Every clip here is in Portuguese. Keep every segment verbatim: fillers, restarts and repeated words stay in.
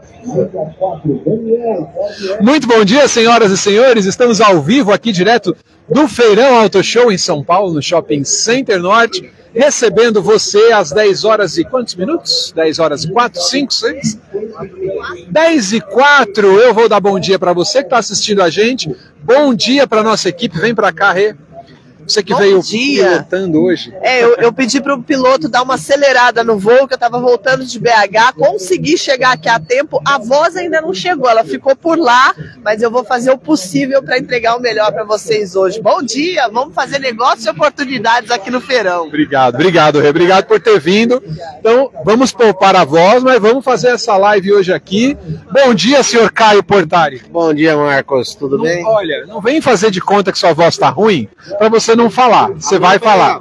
Muito bom dia, senhoras e senhores. Estamos ao vivo aqui direto do Feirão Auto Show em São Paulo, no Shopping Center Norte, recebendo você às dez horas e quantos minutos? dez horas e quatro, cinco, seis? dez e quatro. Eu vou dar bom dia para você que está assistindo a gente. Bom dia para nossa equipe. Vem para cá, Rê. Você que Bom veio dia. pilotando hoje. É, eu, eu pedi para o piloto dar uma acelerada no voo, que eu estava voltando de B H, consegui chegar aqui a tempo, a voz ainda não chegou, ela ficou por lá, mas eu vou fazer o possível para entregar o melhor para vocês hoje. Bom dia, vamos fazer negócios e oportunidades aqui no Feirão. Obrigado, obrigado, Rê, obrigado por ter vindo. Então, vamos poupar a voz, mas vamos fazer essa live hoje aqui. Bom dia, senhor Caio Portari. Bom dia, Marcos, tudo não, bem? Olha, não vem fazer de conta que sua voz está ruim, para você não falar, você vai falar.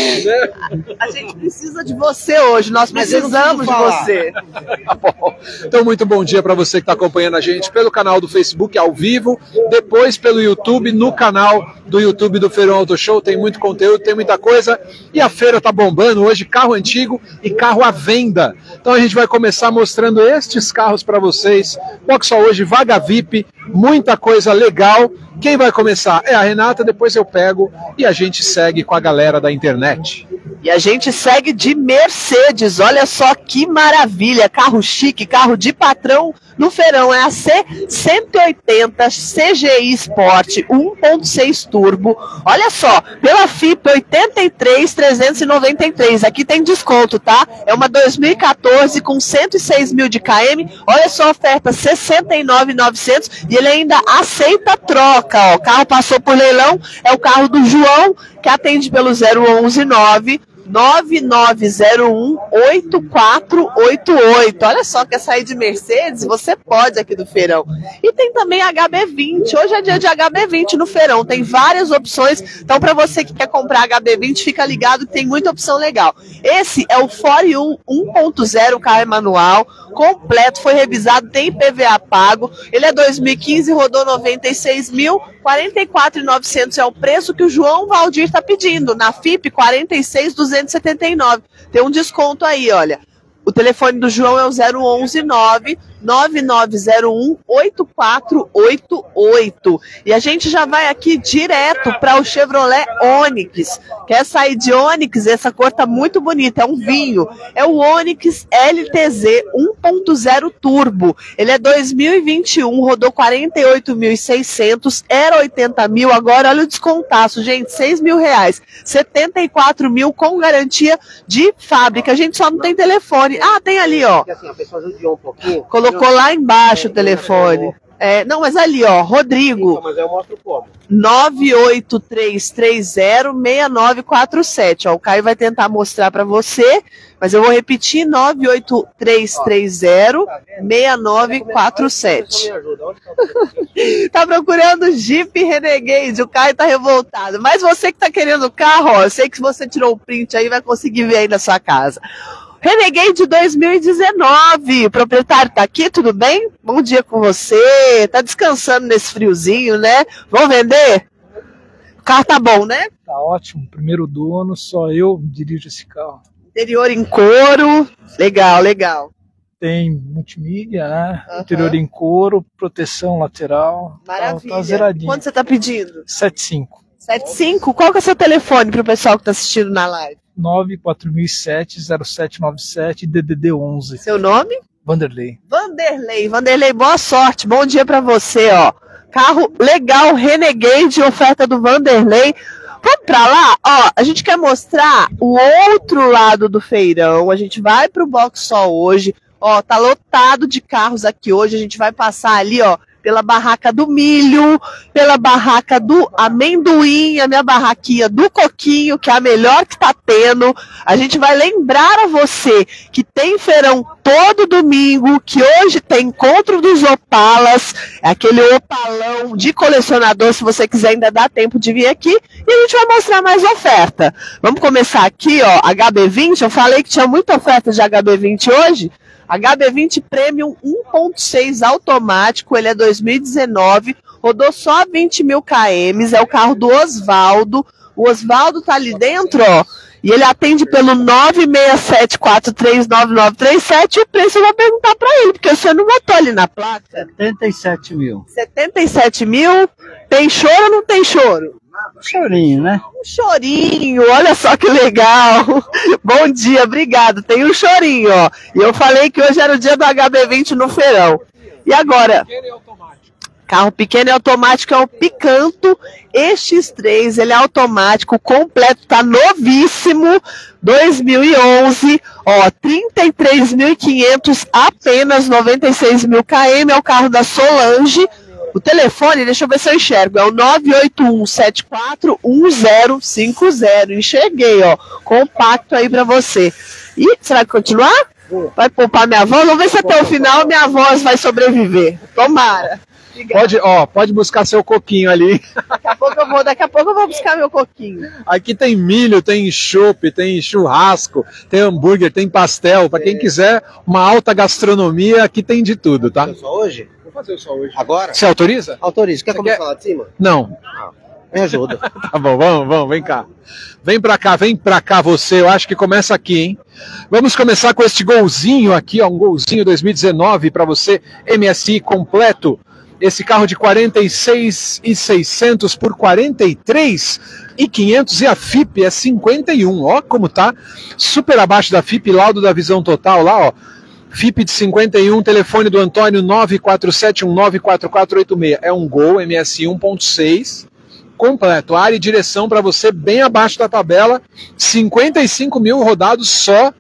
A gente precisa de você hoje, nós precisamos de você. Tá bom. Então, muito bom dia para você que está acompanhando a gente pelo canal do Facebook ao vivo, depois pelo YouTube, no canal do YouTube do Feirão Auto Show, tem muito conteúdo, tem muita coisa, e a feira tá bombando hoje, carro antigo e carro à venda. Então a gente vai começar mostrando estes carros para vocês, pouco só hoje, vaga V I P, muita coisa legal. Quem vai começar é a Renata, depois eu pego e a gente segue com a galera da internet. E a gente segue de Mercedes, olha só que maravilha, carro chique, carro de patrão no Feirão, é a C cento e oitenta C G I Sport um ponto seis turbo, olha só, pela F I P oitenta e três mil trezentos e noventa e três, aqui tem desconto, tá? É uma dois mil e quatorze com cento e seis mil de km, olha só a oferta, sessenta e nove mil e novecentos e ele ainda aceita troca, ó, o carro passou por leilão, é o carro do João, que atende pelo zero onze nove nove nove zero um oito quatro oito oito. Olha só, quer sair de Mercedes? Você pode aqui do Feirão. E tem também H B vinte. Hoje é dia de H B vinte no Feirão. Tem várias opções. Então, para você que quer comprar H B vinte, fica ligado que tem muita opção legal. Esse é o Ford um ponto zero, carro manual, completo, foi revisado, tem I P V A pago. Ele é dois mil e quinze, rodou noventa e seis mil, quarenta e quatro mil e novecentos é o preço que o João Valdir está pedindo. Na F I P, quarenta e seis mil duzentos e setenta e nove. Tem um desconto aí, olha. O telefone do João é o zero onze nove nove nove zero um oito quatro oito oito. E a gente já vai aqui direto para o Chevrolet Onix. Quer sair de Onix? Essa cor tá muito bonita, é um vinho. É o Onix L T Z um ponto zero turbo. Ele é dois mil e vinte e um, rodou quarenta e oito mil e seiscentos, era oitenta mil, agora olha o descontaço, gente, seis mil reais. setenta e quatro mil com garantia de fábrica. A gente só não tem telefone. Ah, tem ali, ó. Assim, a pessoa judiou um pouquinho. Colocou lá embaixo o telefone. É, não, mas ali, ó, Rodrigo. Então, mas eu mostro como. nove oito três três zero seis nove quatro sete. Ó, o Caio vai tentar mostrar para você, mas eu vou repetir: nove oito três três zero seis nove quatro sete. Tá procurando Jeep Renegade, o Caio tá revoltado. Mas você que tá querendo o carro, ó, eu sei que se você tirou o print aí, vai conseguir ver aí na sua casa. Renegade dois mil e dezenove, o proprietário tá aqui, tudo bem? Bom dia com você, tá descansando nesse friozinho, né? Vamos vender? O carro tá bom, né? Tá ótimo, primeiro dono, só eu dirijo esse carro. Interior em couro, legal, legal. Tem multimídia, né? Uhum. Interior em couro, proteção lateral. Maravilha. Tá, tá zeradinho. Quanto você tá pedindo? sete cinco. sete cinco? Qual que é o seu telefone pro pessoal que tá assistindo na live? nove quatro mil e sete, zero sete nove sete, D D D onze. Seu nome? Vanderlei. Vanderlei. Vanderlei, boa sorte, bom dia pra você, ó. Carro legal, Renegade, oferta do Vanderlei. Vamos pra lá? Ó, a gente quer mostrar o outro lado do feirão. A gente vai pro box só hoje. Ó, tá lotado de carros aqui hoje. A gente vai passar ali, ó, pela barraca do milho, pela barraca do amendoim, a minha barraquinha do coquinho, que é a melhor que tá tendo. A gente vai lembrar a você que tem feirão todo domingo, que hoje tem encontro dos Opalas, é aquele opalão de colecionador, se você quiser ainda dá tempo de vir aqui, e a gente vai mostrar mais oferta. Vamos começar aqui, ó, H B vinte, eu falei que tinha muita oferta de H B vinte hoje. H B vinte Premium um ponto seis automático, ele é dois mil e dezenove, rodou só vinte mil quilômetros, é o carro do Osvaldo. O Osvaldo tá ali dentro, ó, E ele atende pelo nove seis sete quatro três nove nove três sete e o preço eu vou perguntar para ele, porque você não botou ali na placa. setenta e sete mil. setenta e sete mil, tem choro ou não tem choro? Um chorinho, né? Um chorinho, olha só que legal. Bom dia, obrigado. Tem um chorinho, ó. E eu falei que hoje era o dia do H B vinte no feirão. E agora? Carro pequeno e automático é o Picanto E X três, ele é automático, completo, tá novíssimo, dois mil e onze, ó, trinta e três mil e quinhentos, apenas noventa e seis mil quilômetros, é o carro da Solange. O telefone, deixa eu ver se eu enxergo, é o nove oito um sete quatro um zero cinco zero, enxerguei, ó, compacto aí pra você. E, será que continuar? Vai poupar minha voz? Vamos ver se até o final minha voz vai sobreviver, tomara. Pode, ó, pode buscar seu coquinho ali. Daqui a pouco eu vou, daqui a pouco eu vou buscar meu coquinho. Aqui tem milho, tem chopp, tem churrasco, tem hambúrguer, tem pastel. Para quem quiser uma alta gastronomia, aqui tem de tudo, tá? Só hoje? Vou fazer só hoje. Agora? Você autoriza? Autoriza. Quer Você começar quer? lá de cima? Não. Me ajuda. Tá bom, vamos, vamos, vem cá. Vem pra cá, vem pra cá você, eu acho que começa aqui, hein? Vamos começar com este golzinho aqui, ó, um golzinho dois mil e dezenove para você, M S I completo. Esse carro de quarenta e seis mil e seiscentos por quarenta e três mil e quinhentos e a F I P é cinquenta e um, ó como tá, super abaixo da F I P, laudo da visão total lá, ó. F I P de cinquenta e um, telefone do Antônio nove quatro sete um nove quatro quatro oito seis. É um Gol M S I um ponto seis, completo, área e direção para você bem abaixo da tabela, cinquenta e cinco mil rodados só.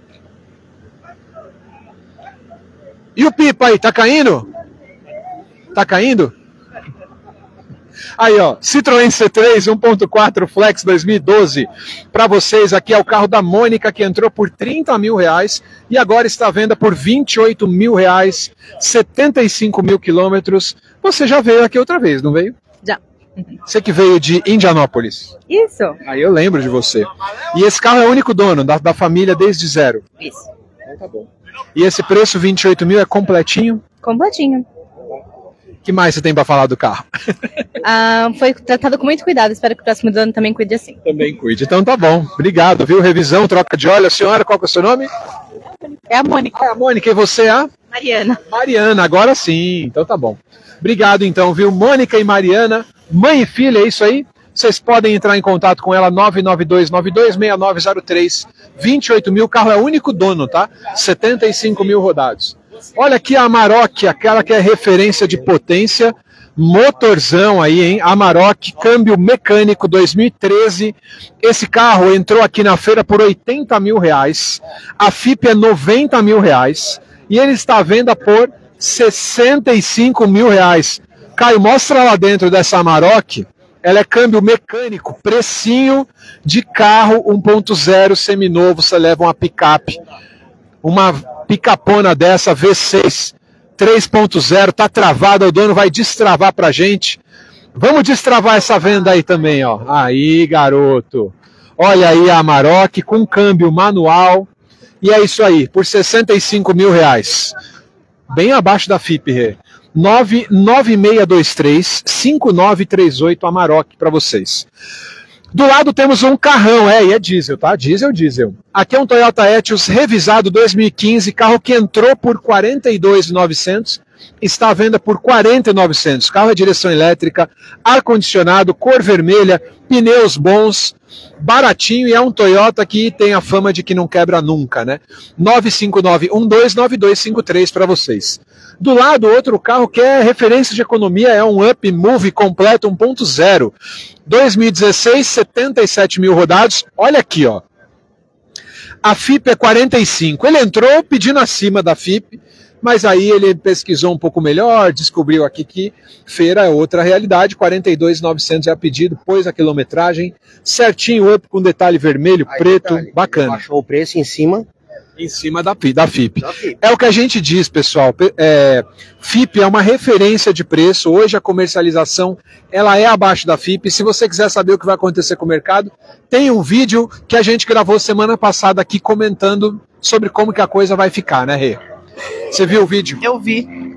E o pipa aí, tá caindo? Tá caindo? Aí, ó, Citroën C três um ponto quatro Flex dois mil e doze. Para vocês, aqui é o carro da Mônica, que entrou por trinta mil reais e agora está à venda por vinte e oito mil reais, setenta e cinco mil quilômetros. Você já veio aqui outra vez, não veio? Já. Você que veio de Indianópolis. Isso. Aí eu lembro de você. E esse carro é o único dono da, da família desde zero. Isso. Então tá bom. E esse preço, vinte e oito mil, é completinho? Completinho. O que mais você tem para falar do carro? Ah, foi tratado com muito cuidado. Espero que o próximo ano também cuide assim. Também cuide. Então tá bom. Obrigado, viu? Revisão, troca de óleo. A senhora, qual que é o seu nome? É a Mônica. É a Mônica. E você, a? Mariana. Mariana, agora sim. Então tá bom. Obrigado, então, viu? Mônica e Mariana, mãe e filha, é isso aí? Vocês podem entrar em contato com ela, nove nove dois nove dois seis nove zero três, vinte e oito mil, o carro é o único dono, tá? setenta e cinco mil rodados. Olha aqui a Amarok, aquela que é referência de potência, motorzão aí, hein? Amarok, câmbio mecânico dois mil e treze. Esse carro entrou aqui na feira por oitenta mil reais, a F I P é noventa mil reais e ele está à venda por sessenta e cinco mil reais. Caio, mostra lá dentro dessa Amarok. Ela é câmbio mecânico, precinho de carro um ponto zero seminovo. Você leva uma picape, uma picapona dessa V seis três ponto zero, tá travada, o dono vai destravar pra gente. Vamos destravar essa venda aí também, ó. Aí, garoto. Olha aí a Amarok com câmbio manual. E é isso aí, por sessenta e cinco mil reais. Bem abaixo da F I P, Rê. nove nove seis dois três, cinco nove três oito Amarok para vocês. Do lado temos um carrão, é, e é diesel, tá? Diesel, diesel. Aqui é um Toyota Etios revisado dois mil e quinze, carro que entrou por quarenta e dois mil e novecentos, está à venda por quarenta e mil e novecentos. Carro é direção elétrica, ar-condicionado, cor vermelha, pneus bons, baratinho, e é um Toyota que tem a fama de que não quebra nunca, né? nove cinco nove um dois nove dois cinco três para vocês. Do lado, outro carro que é referência de economia, é um Up Move completo um ponto zero. dois mil e dezesseis, setenta e sete mil rodados. Olha aqui, ó. A F I P é quarenta e cinco. Ele entrou pedindo acima da F I P, mas aí ele pesquisou um pouco melhor, descobriu aqui que feira é outra realidade. quarenta e dois mil e novecentos é a pedido, pôs a quilometragem certinho, Up com detalhe vermelho, aí, preto, detalhe, bacana. Baixou o preço em cima. Em cima da, da F I P. Da F I P. É o que a gente diz, pessoal. É, F I P é uma referência de preço. Hoje a comercialização ela é abaixo da F I P. Se você quiser saber o que vai acontecer com o mercado, tem um vídeo que a gente gravou semana passada aqui comentando sobre como que a coisa vai ficar, né, Rê? Você viu o vídeo? Eu vi.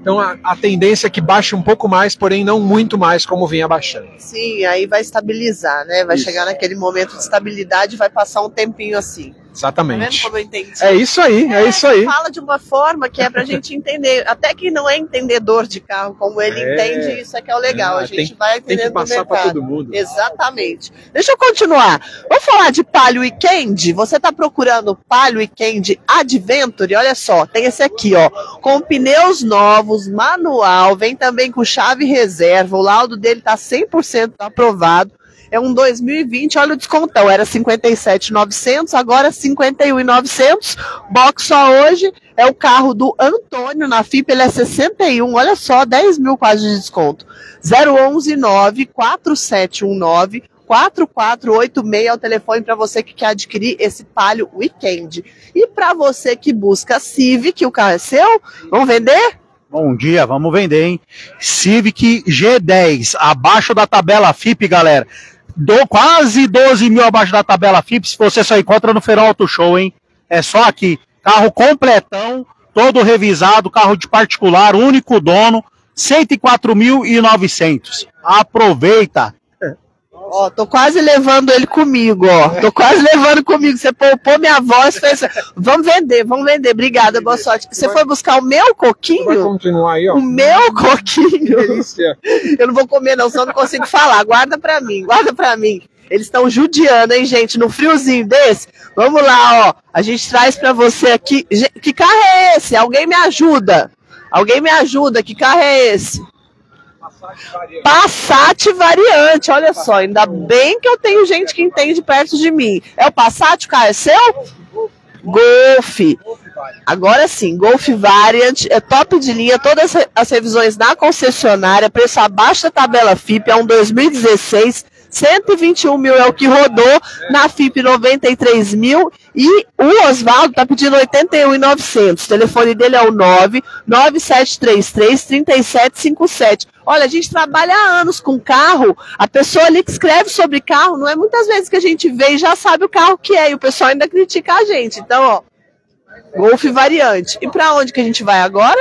Então a, a tendência é que baixe um pouco mais, porém não muito mais como vinha baixando. Sim, aí vai estabilizar, né? Vai Isso. chegar naquele momento de estabilidade e vai passar um tempinho assim. Exatamente. Tá vendo como eu entendi? É isso aí, é, é isso aí. Fala de uma forma que é pra gente entender. Até quem não é entendedor de carro, como ele é. entende, isso é que é o legal. É, a gente tem, vai entendendo tem que passar para todo mundo. Exatamente. Deixa eu continuar. Vamos falar de Palio Weekend. Você tá procurando Palio Weekend Adventure? Olha só, tem esse aqui, ó. Com pneus novos, manual, vem também com chave reserva. O laudo dele tá cem por cento aprovado. É um dois mil e vinte, olha o descontão, era cinquenta e sete mil e novecentos, agora cinquenta e um mil e novecentos. Box só hoje é o carro do Antônio na F I P, ele é sessenta e um, olha só, dez mil quase de desconto. zero onze nove quatro sete um nove quatro quatro oito seis é o telefone para você que quer adquirir esse Palio Weekend. E para você que busca Civic, o carro é seu, vamos vender? Bom dia, vamos vender, hein? Civic G dez, abaixo da tabela F I P, galera. Do, quase doze mil abaixo da tabela F I P, se você só encontra no Feirão Auto Show, hein? É só aqui. Carro completão, todo revisado, carro de particular, único dono, cento e quatro mil e novecentos. Aproveita! Ó, tô quase levando ele comigo, ó. Tô quase levando comigo. Você poupou minha voz, fez... Vamos vender, vamos vender. Obrigada, boa sorte. Você foi buscar o meu coquinho? Vai continuar aí, ó. O meu coquinho? Que delícia. Eu não vou comer não, só não consigo falar. Guarda pra mim, guarda pra mim. Eles estão judiando, hein, gente? No friozinho desse. Vamos lá, ó. A gente traz pra você aqui... Que carro é esse? Alguém me ajuda. Alguém me ajuda. Que carro é esse? Passat variante, olha só, ainda bem que eu tenho gente que entende perto de mim. É o Passat, o carro é seu? Golf. Agora sim, Golf Variant, é top de linha, todas as revisões na concessionária, preço abaixo da tabela F I P, é um dois mil e dezesseis, cento e vinte e um mil é o que rodou, na F I P noventa e três mil, e o Osvaldo tá pedindo oitenta e um mil e novecentos, o telefone dele é o nove nove sete três três três sete cinco sete. Olha, a gente trabalha há anos com carro, a pessoa ali que escreve sobre carro, não é muitas vezes que a gente vê e já sabe o carro que é, e o pessoal ainda critica a gente. Então, ó, Golf Variante. E para onde que a gente vai agora?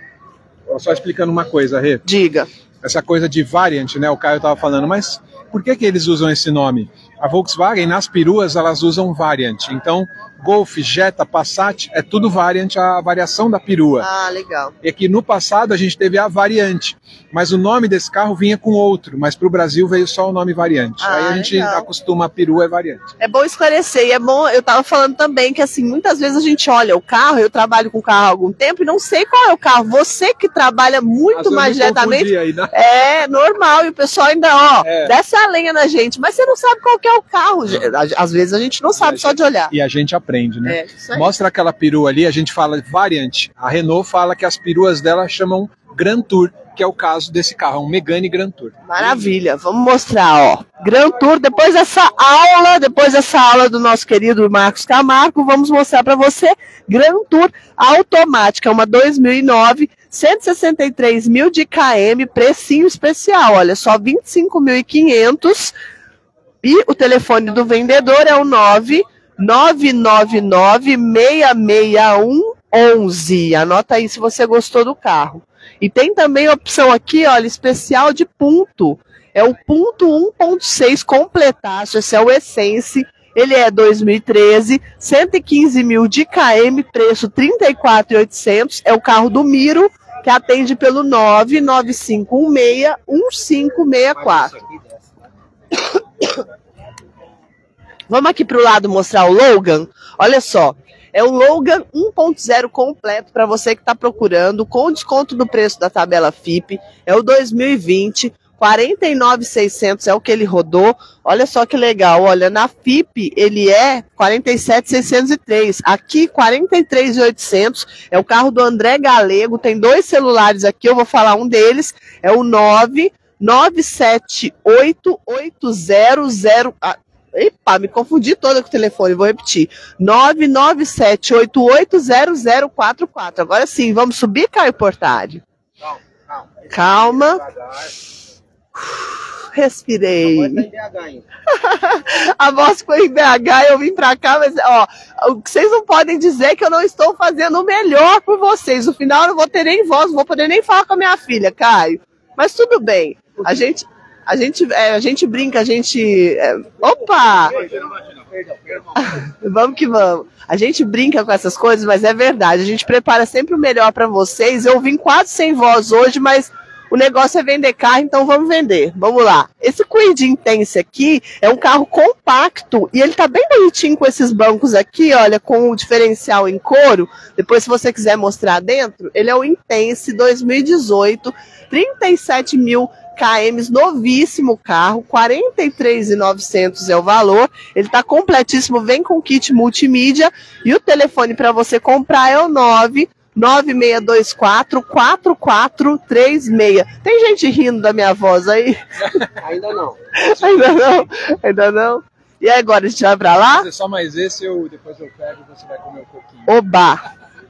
Só explicando uma coisa, Rê. Diga. Essa coisa de Variant, né, o Caio estava falando, mas por que que eles usam esse nome? A Volkswagen, nas peruas, elas usam Variant. Então, Golf, Jetta, Passat, é tudo Variant, a variação da perua. Ah, legal. É que no passado a gente teve a Variante, mas o nome desse carro vinha com outro, mas para o Brasil veio só o nome Variante. Ah, aí a gente legal. acostuma a perua é Variante. É bom esclarecer, e é bom, eu estava falando também que assim, muitas vezes a gente olha o carro, eu trabalho com carro há algum tempo e não sei qual é o carro. Você que trabalha muito mais diretamente, aí, né? É normal, e o pessoal ainda, ó, é. desce a lenha na gente, mas você não sabe qual que é o carro. Às vezes a gente não sabe só de olhar. E a gente aprende, né? É, isso aí. Mostra aquela perua ali, a gente fala Variant. A Renault fala que as peruas dela chamam Grand Tour, que é o caso desse carro, um Megane Grand Tour. Maravilha, vamos mostrar, ó. Grand Tour, depois dessa aula, depois dessa aula do nosso querido Marcos Camargo, vamos mostrar para você Grand Tour automática, uma dois mil e nove, cento e sessenta e três mil de km, precinho especial, olha, só vinte e cinco mil e quinhentos. E o telefone do vendedor é o nove nove nove nove, seis seis um, onze. Anota aí se você gostou do carro. E tem também a opção aqui, olha, especial de ponto. É o ponto um ponto seis completaço, esse é o Essence. Ele é dois mil e treze, cento e quinze mil de km, preço trinta e quatro mil e oitocentos. É o carro do Miro, que atende pelo nove nove cinco um seis um cinco seis quatro. Vamos aqui para o lado mostrar o Logan. Olha só, é o Logan um ponto zero completo para você que está procurando, com desconto do preço da tabela F I P. É o dois mil e vinte, quarenta e nove mil e seiscentos é o que ele rodou. Olha só que legal, olha, na F I P ele é quarenta e sete mil seiscentos e três, aqui quarenta e três mil e oitocentos, é o carro do André Galego, tem dois celulares aqui, eu vou falar um deles, é o nove nove sete oito oito zero zero... Ah, epa, me confundi toda com o telefone, vou repetir. nove nove sete oito oito zero zero quatro quatro. Agora sim, vamos subir, Caio Portari? Calma. Calma. respirei. A voz foi em B H, eu vim pra cá, mas ó, vocês não podem dizer que eu não estou fazendo o melhor por vocês. No final eu não vou ter nem voz, não vou poder nem falar com a minha filha, Caio. Mas tudo bem. A gente, a gente, é, a gente brinca, a gente... É, opa! Vamos que vamos. A gente brinca com essas coisas, mas é verdade. A gente prepara sempre o melhor para vocês. Eu vim quase sem voz hoje, mas o negócio é vender carro, então vamos vender. Vamos lá. Esse Kwid Intense aqui é um carro compacto e ele tá bem bonitinho com esses bancos aqui, olha, com o diferencial em couro. Depois, se você quiser mostrar dentro, ele é o Intense dois mil e dezoito, trinta e sete mil quilômetros, novíssimo carro, quarenta e três mil e novecentos é o valor. Ele tá completíssimo, vem com kit multimídia e o telefone para você comprar é o nove nove seis dois quatro, quatro quatro três seis. Tem gente rindo da minha voz aí? Ainda não. Ainda não? Ainda não? E agora, a gente vai pra lá? Só mais esse, eu, depois eu pego e você vai comer um pouquinho. Oba!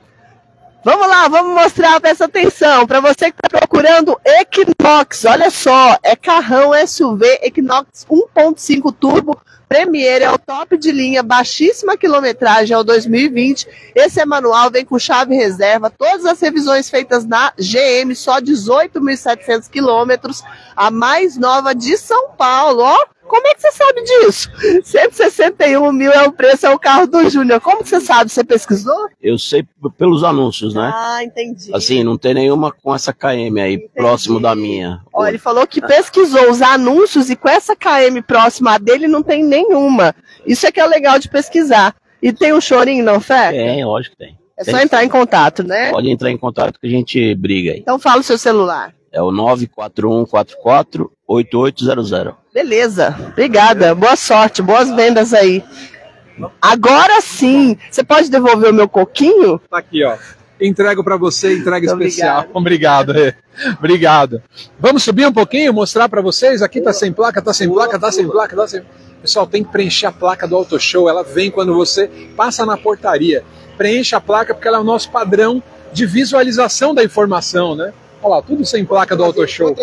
Vamos lá, vamos mostrar, presta atenção, para você que está procurando Equinox, olha só, é carrão S U V Equinox um ponto cinco turbo, Premier, é o top de linha, baixíssima quilometragem, é o dois mil e vinte, esse é manual, vem com chave reserva, todas as revisões feitas na G M, só dezoito mil e setecentos quilômetros, a mais nova de São Paulo, ó. Como é que você sabe disso? cento e sessenta e um mil é o preço, é o carro do Júnior. Como que você sabe? Você pesquisou? Eu sei pelos anúncios, né? Ah, entendi. Assim, não tem nenhuma com essa K M aí, entendi. Próximo da minha. Ó, ele falou que pesquisou os anúncios e com essa K M próxima dele não tem nenhuma. Isso é que é legal de pesquisar. E tem um chorinho, não, Fé? Tem, lógico que tem. É tem só entrar em contato, né? Pode entrar em contato que a gente briga aí. Então fala o seu celular. É o nove quatro um quatro quatro oito oito zero zero. Beleza, obrigada, boa sorte, boas vendas aí. Agora sim, você pode devolver o meu coquinho? Tá aqui, ó. Entrego para você, entrega Muito especial. Obrigado. Obrigado. Obrigado. Vamos subir um pouquinho, mostrar para vocês. Aqui tá sem placa, tá sem placa, tá sem placa, tá sem... Pessoal, tem que preencher a placa do Auto Show. Ela vem quando você passa na portaria. Preencha a placa porque ela é o nosso padrão de visualização da informação, né? Olha lá, tudo sem placa do Auto Show.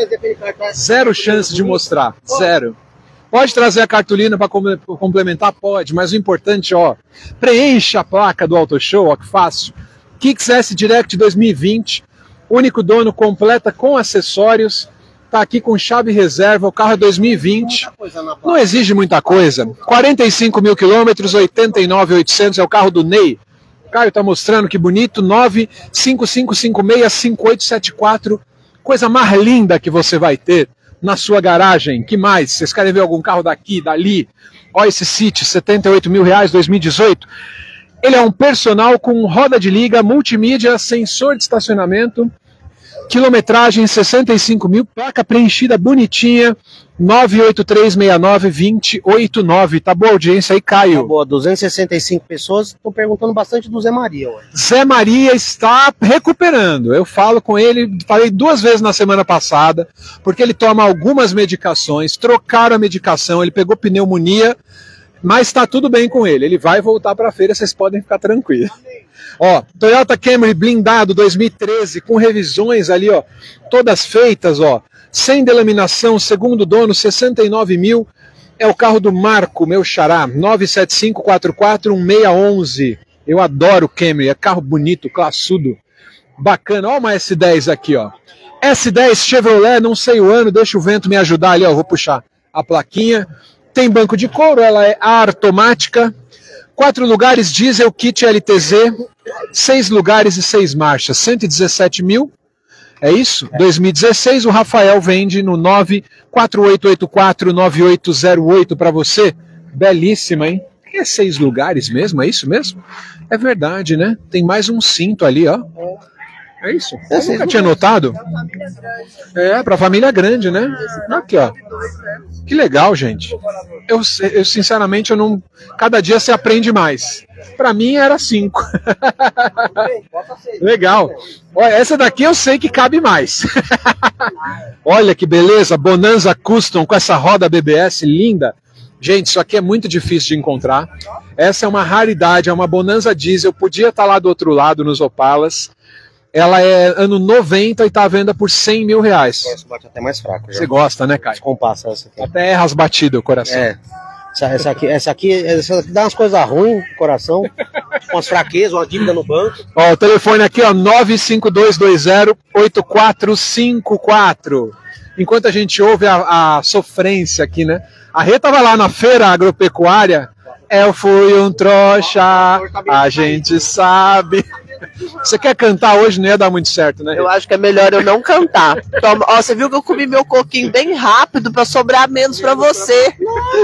Zero chance de mostrar. Zero. Pode trazer a cartolina para complementar? Pode, mas o importante, ó, preencha a placa do Auto Show, ó, que fácil. Kicks S Direct dois mil e vinte, único dono, completa com acessórios, tá aqui com chave reserva, o carro é dois mil e vinte, não exige muita coisa. quarenta e cinco mil quilômetros, oitenta e nove mil e oitocentos, é o carro do Ney. Caio tá mostrando que bonito, nove cinco cinco cinco seis cinco oito sete quatro, coisa mais linda que você vai ter na sua garagem. Que mais? Vocês querem ver algum carro daqui, dali? Olha esse City, setenta e oito mil reais, dois mil e dezoito. Ele é um personal com roda de liga, multimídia, sensor de estacionamento, quilometragem sessenta e cinco mil, placa preenchida bonitinha, nove oito três seis nove dois zero oito nove. Tá boa a audiência aí, Caio? Tá boa, duzentas e sessenta e cinco pessoas estão perguntando bastante do Zé Maria hoje. Zé Maria está recuperando. Eu falo com ele, falei duas vezes na semana passada, porque ele toma algumas medicações, trocaram a medicação, ele pegou pneumonia, mas está tudo bem com ele. Ele vai voltar para a feira, vocês podem ficar tranquilos. Ó, Toyota Camry blindado dois mil e treze, com revisões ali, ó, todas feitas, ó, sem delaminação, segundo dono, sessenta e nove mil, é o carro do Marco, meu xará, nove sete cinco quatro quatro um seis um um. Eu adoro o Camry, é carro bonito, classudo, bacana. Ó uma S dez aqui, ó, S dez Chevrolet, não sei o ano, deixa o vento me ajudar ali, ó, vou puxar a plaquinha. Tem banco de couro, ela é ar automática, quatro lugares diesel, kit L T Z, seis lugares e seis marchas, cento e dezessete mil, é isso? É. dois mil e dezesseis, o Rafael vende no nove quatro oito oito quatro nove oito zero oito para você, belíssima, hein? É seis lugares mesmo, é isso mesmo? É verdade, né? Tem mais um cinto ali, ó. É isso? Eu é nunca tinha notado. É, para família grande, né? Aqui, ó. Que legal, gente. Eu, eu sinceramente, eu não. Cada dia você aprende mais. Para mim era cinco. Legal. Olha, essa daqui eu sei que cabe mais. Olha que beleza, Bonanza Custom com essa roda B B S linda. Gente, isso aqui é muito difícil de encontrar. Essa é uma raridade, é uma Bonanza Diesel. Podia estar lá do outro lado nos Opalas. Ela é ano noventa e tá à venda por cem mil reais. Essa bate até mais fraco. Já. Você gosta, né, Caio? Descompassa essa aqui. Até erra as batidas o coração. É. Essa, essa, aqui, essa, aqui, essa aqui dá umas coisas ruins no coração, umas fraquezas, uma dívida no banco. Ó, o telefone aqui, ó, nove cinco dois dois zero oito quatro cinco quatro. Enquanto a gente ouve a, a sofrência aqui, né? A Rê tava lá na feira agropecuária. Eu fui um trouxa, a gente sabe. Você quer cantar hoje? Não ia dar muito certo, né? Eu acho que é melhor eu não cantar. Toma, ó, você viu que eu comi meu coquinho bem rápido pra sobrar menos pra você.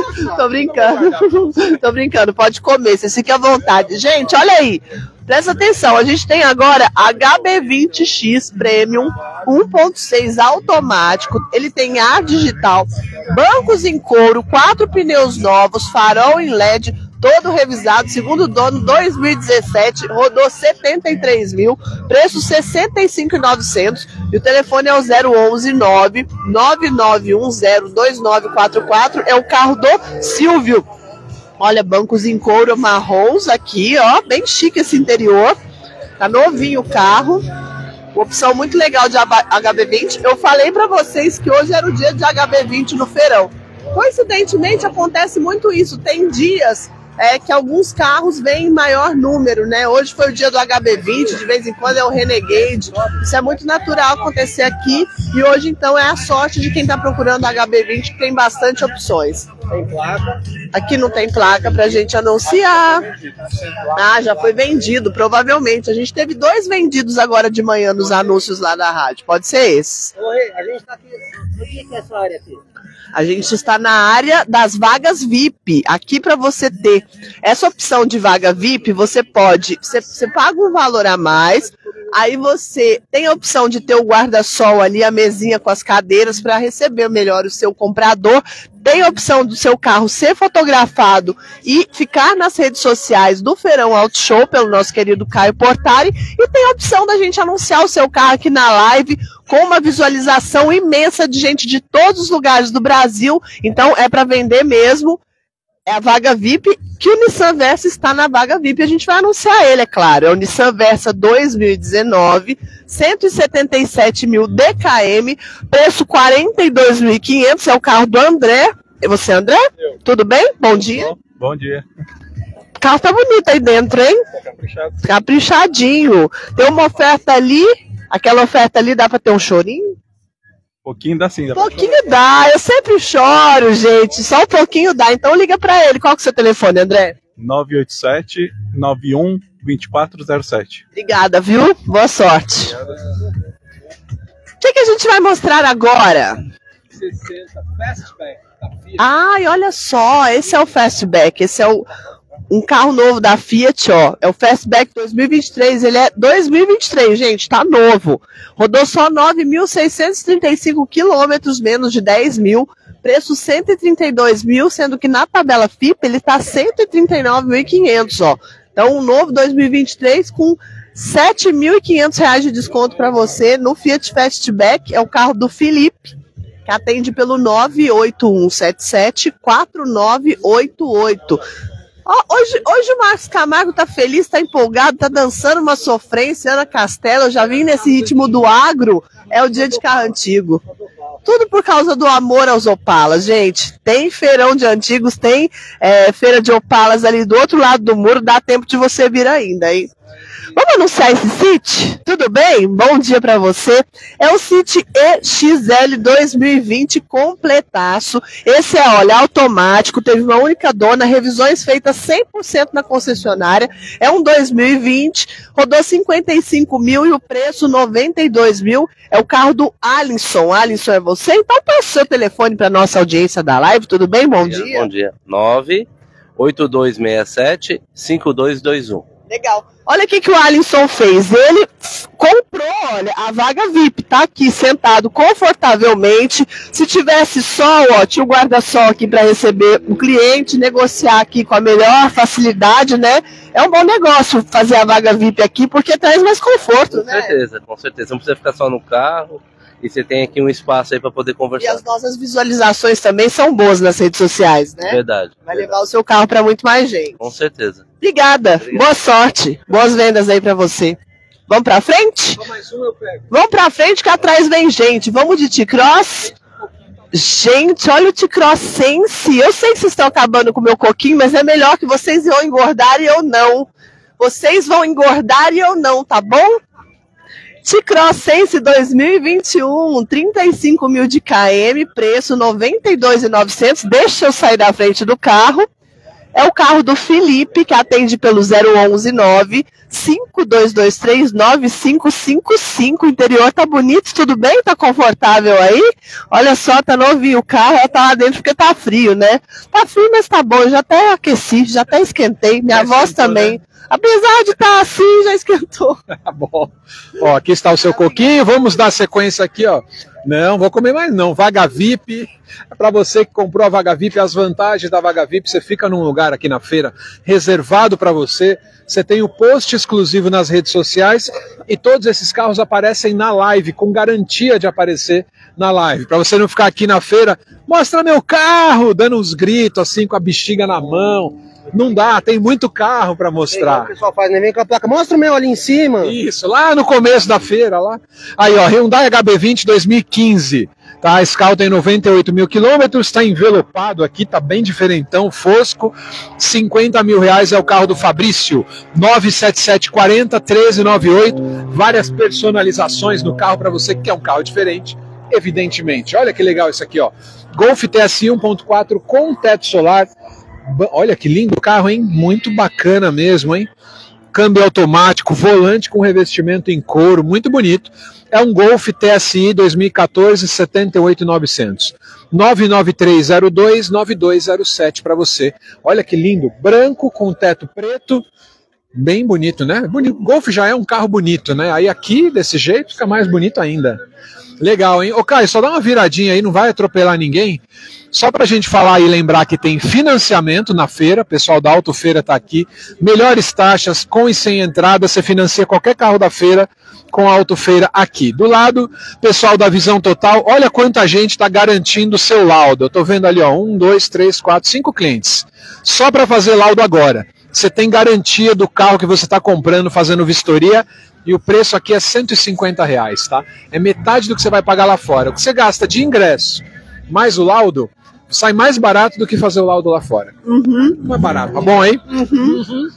Tô brincando. Tô brincando, pode comer, você fica à vontade. Gente, olha aí. Presta atenção, a gente tem agora H B vinte X Premium um ponto seis automático, ele tem ar digital, bancos em couro, quatro pneus novos, farol em L E D, todo revisado, segundo o dono, dois mil e dezessete, rodou setenta e três mil, preço sessenta e cinco mil e novecentos, e o telefone é o zero onze nove nove nove um zero dois nove quatro quatro, é o carro do Silvio. Olha, bancos em couro marrons aqui, ó, bem chique esse interior. Tá novinho o carro. Opção muito legal de H B vinte. Eu falei pra vocês que hoje era o dia de H B vinte no feirão. Coincidentemente acontece muito isso. Tem dias é, que alguns carros vêm em maior número, né? Hoje foi o dia do H B vinte, de vez em quando é o Renegade. Isso é muito natural acontecer aqui. E hoje, então, é a sorte de quem tá procurando H B vinte, que tem bastante opções. Tem placa. Aqui não tem placa pra gente anunciar. Ah, já foi vendido, provavelmente. A gente teve dois vendidos agora de manhã nos anúncios lá da rádio. Pode ser esses. Oi, a gente tá aqui. O que é essa área aqui? A gente está na área das vagas V I P. Aqui para você ter essa opção de vaga V I P, você pode, você, você paga um valor a mais, aí você tem a opção de ter o guarda-sol ali, a mesinha com as cadeiras para receber melhor o seu comprador. Tem a opção do seu carro ser fotografado e ficar nas redes sociais do Feirão Auto Show pelo nosso querido Caio Portari. E tem a opção da gente anunciar o seu carro aqui na live com uma visualização imensa de gente de todos os lugares do Brasil. Então é para vender mesmo. É a vaga V I P, que o Nissan Versa está na vaga V I P. A gente vai anunciar ele, é claro. É o Nissan Versa dois mil e dezenove, cento e setenta e sete mil D K M, preço quarenta e dois mil e quinhentos, é o carro do André. E você, André? Eu. Tudo bem? Bom dia. Bom, bom dia. O carro tá bonito aí dentro, hein? Caprichado. Caprichadinho. Tem uma oferta ali, aquela oferta ali dá para ter um chorinho? Um pouquinho dá sim. Dá pouquinho dá, eu sempre choro, gente. Só um pouquinho dá. Então liga pra ele. Qual que é o seu telefone, André? nove oito sete, nove um, dois quatro zero sete. Obrigada, viu? Boa sorte. O que, que a gente vai mostrar agora? sessenta Fastback da Fiat. Ai, olha só. Esse é o Fastback. Esse é o... um carro novo da Fiat, ó, é o Fastback dois mil e vinte e três, ele é dois mil e vinte e três, gente, tá novo. Rodou só nove mil seiscentos e trinta e cinco quilômetros, menos de dez mil, preço cento e trinta e dois mil, sendo que na tabela F I P ele tá cento e trinta e nove mil e quinhentos, ó. Então, um novo dois mil e vinte e três com sete mil e quinhentos reais de desconto para você no Fiat Fastback, é o carro do Felipe, que atende pelo nove oito um sete sete, quatro nove oito oito. Oh, hoje, hoje o Marcos Camargo tá feliz, tá empolgado, tá dançando uma sofrência, Ana Castela, eu já vim nesse ritmo do agro, é o dia de carro antigo. Tudo por causa do amor aos Opalas, gente. Tem feirão de antigos, tem é, feira de Opalas ali do outro lado do muro, dá tempo de você vir ainda, hein? Vamos anunciar esse City? Tudo bem? Bom dia para você. É o City E X L dois mil e vinte completaço. Esse é, olha, automático, teve uma única dona, revisões feitas cem por cento na concessionária. É um dois mil e vinte, rodou cinquenta e cinco mil e o preço noventa e dois mil. É o carro do Alisson. Alisson é você? Então passa o seu telefone para nossa audiência da live. Tudo bem? Bom, bom dia. dia. Bom dia. nove oito dois seis sete, cinco dois dois um. Legal. Olha o que, que o Alisson fez. Ele comprou, olha, a vaga V I P. Tá aqui sentado confortavelmente. Se tivesse sol, ó, tinha o guarda-sol aqui para receber o cliente, negociar aqui com a melhor facilidade, né? É um bom negócio fazer a vaga V I P aqui, porque traz mais conforto, com né? Com certeza, com certeza. Não precisa ficar só no carro. E você tem aqui um espaço aí para poder conversar. E as nossas visualizações também são boas nas redes sociais, né? Verdade. Vai verdade. levar o seu carro para muito mais gente. Com certeza. Obrigada. Obrigado. Boa sorte. Boas vendas aí para você. Vamos pra frente? Só mais um eu pego. Vamos pra frente que atrás vem gente. Vamos de T-Cross. Gente, olha o T-Cross Sense. Eu sei que vocês estão acabando com o meu coquinho, mas é melhor que vocês vão engordar e eu não. Vocês vão engordar e eu não, tá bom? T-Cross Sense dois mil e vinte e um, trinta e cinco mil de km, preço noventa e dois mil e novecentos. Deixa eu sair da frente do carro. É o carro do Felipe, que atende pelo zero onze nove, cinco dois dois três, nove cinco cinco cinco. O interior tá bonito, tudo bem? Tá confortável aí? Olha só, tá novinho o carro, tá lá dentro porque tá frio, né? Tá frio, mas tá bom, já até aqueci, já até esquentei. Minha voz também. Né? Apesar de estar assim, já esquentou. Tá bom. Ó, aqui está o seu coquinho, vamos dar sequência aqui, ó. Não, vou comer mais não. Vaga V I P. Para você que comprou a Vaga V I P, as vantagens da Vaga V I P, você fica num lugar aqui na feira reservado para você. Você tem o post exclusivo nas redes sociais e todos esses carros aparecem na live, com garantia de aparecer na live. Para você não ficar aqui na feira, mostra meu carro, dando uns gritos assim com a bexiga na mão. Não dá, tem muito carro para mostrar. O pessoal faz, nem vem com a placa. Mostra o meu ali em cima. Isso, lá no começo da feira, lá. Aí, ó, Hyundai H B vinte dois mil e quinze. Tá, esse carro tem noventa e oito mil quilômetros, está envelopado aqui, tá bem diferentão, fosco. cinquenta mil reais é o carro do Fabrício. nove sete sete quatro zero, um três nove oito. Várias personalizações no carro para você que quer um carro diferente, evidentemente. Olha que legal isso aqui, ó. Golf T S I um ponto quatro com teto solar. Olha que lindo o carro, hein? Muito bacana mesmo, hein? Câmbio automático, volante com revestimento em couro, muito bonito. É um Golf T S I dois mil e quatorze, setenta e oito mil e novecentos. nove nove três zero dois, nove dois zero sete para você. Olha que lindo, branco com teto preto, bem bonito, né? Bonito. Golf já é um carro bonito, né? Aí aqui, desse jeito, fica mais bonito ainda. Legal, hein? Ô, Caio, só dá uma viradinha aí, não vai atropelar ninguém. Só pra gente falar e lembrar que tem financiamento na feira, o pessoal da Autofeira tá aqui. Melhores taxas, com e sem entrada, você financia qualquer carro da feira com a Autofeira aqui. Do lado, pessoal da Visão Total, olha quanta gente está garantindo o seu laudo. Eu tô vendo ali, ó, um, dois, três, quatro, cinco clientes. Só para fazer laudo agora. Você tem garantia do carro que você está comprando, fazendo vistoria, e o preço aqui é cento e cinquenta reais, tá? É metade do que você vai pagar lá fora. O que você gasta de ingresso mais o laudo, sai mais barato do que fazer o laudo lá fora. Uhum. Não é barato, tá bom, hein? Uhum. Uhum.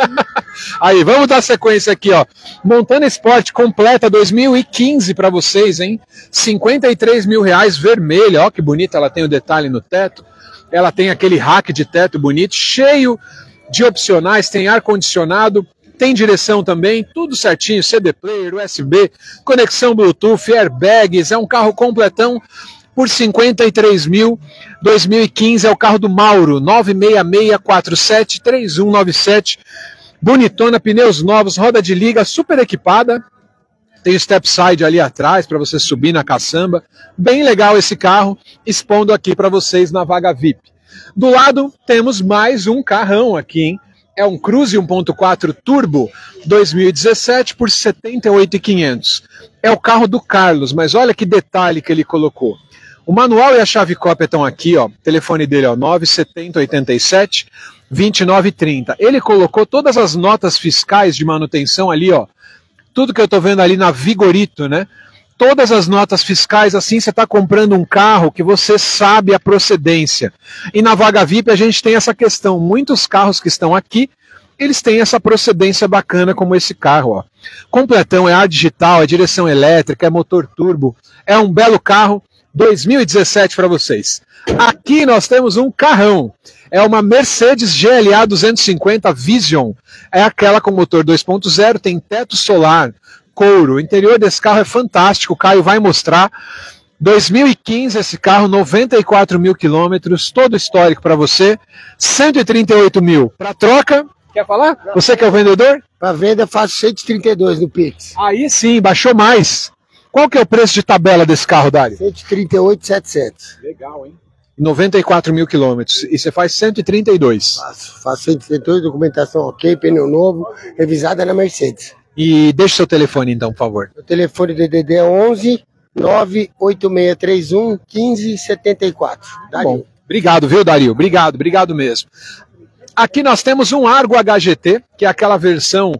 Aí, vamos dar sequência aqui, ó. Montana Sport completa dois mil e quinze para vocês, hein? cinquenta e três mil reais, vermelha, ó que bonita, ela tem o detalhe no teto. Ela tem aquele rack de teto bonito, cheio de opcionais, tem ar-condicionado, tem direção também, tudo certinho, C D player, U S B, conexão Bluetooth, airbags, é um carro completão por cinquenta e três mil. dois mil e quinze é o carro do Mauro, nove seis seis quatro sete três um nove sete, bonitona, pneus novos, roda de liga, super equipada, tem o step side ali atrás para você subir na caçamba, bem legal esse carro, expondo aqui para vocês na Vaga V I P. Do lado temos mais um carrão aqui, hein? É um Cruze um ponto quatro Turbo dois mil e dezessete por setenta e oito mil e quinhentos. É o carro do Carlos, mas olha que detalhe que ele colocou. O manual e a chave cópia estão aqui, ó. O telefone dele é nove sete zero oito sete, dois nove três zero. Ele colocou todas as notas fiscais de manutenção ali, ó. Tudo que eu tô vendo ali na Vigorito, né? Todas as notas fiscais, assim você está comprando um carro que você sabe a procedência. E na Vaga V I P a gente tem essa questão. Muitos carros que estão aqui, eles têm essa procedência bacana como esse carro, ó. Completão, é ar digital, é direção elétrica, é motor turbo. É um belo carro, dois mil e dezessete para vocês. Aqui nós temos um carrão. É uma Mercedes G L A duzentos e cinquenta Vision. É aquela com motor dois ponto zero, tem teto solar, couro. O interior desse carro é fantástico, o Caio vai mostrar. dois mil e quinze esse carro, noventa e quatro mil quilômetros, todo histórico para você, cento e trinta e oito mil. Para troca, quer falar? Você que é o vendedor? Para venda eu faço cento e trinta e dois no Pix. Aí sim, baixou mais. Qual que é o preço de tabela desse carro, Dário? cento e trinta e oito mil e setecentos. Legal, hein? noventa e quatro mil quilômetros. E você faz cento e trinta e dois. Faço, faço cento e trinta e dois, documentação ok, pneu novo, revisada na Mercedes. E deixa seu telefone então, por favor. O telefone D D D é onze, nove oito seis três um, um cinco sete quatro. Bom, obrigado, viu, Dario? Obrigado, obrigado mesmo. Aqui nós temos um Argo H G T, que é aquela versão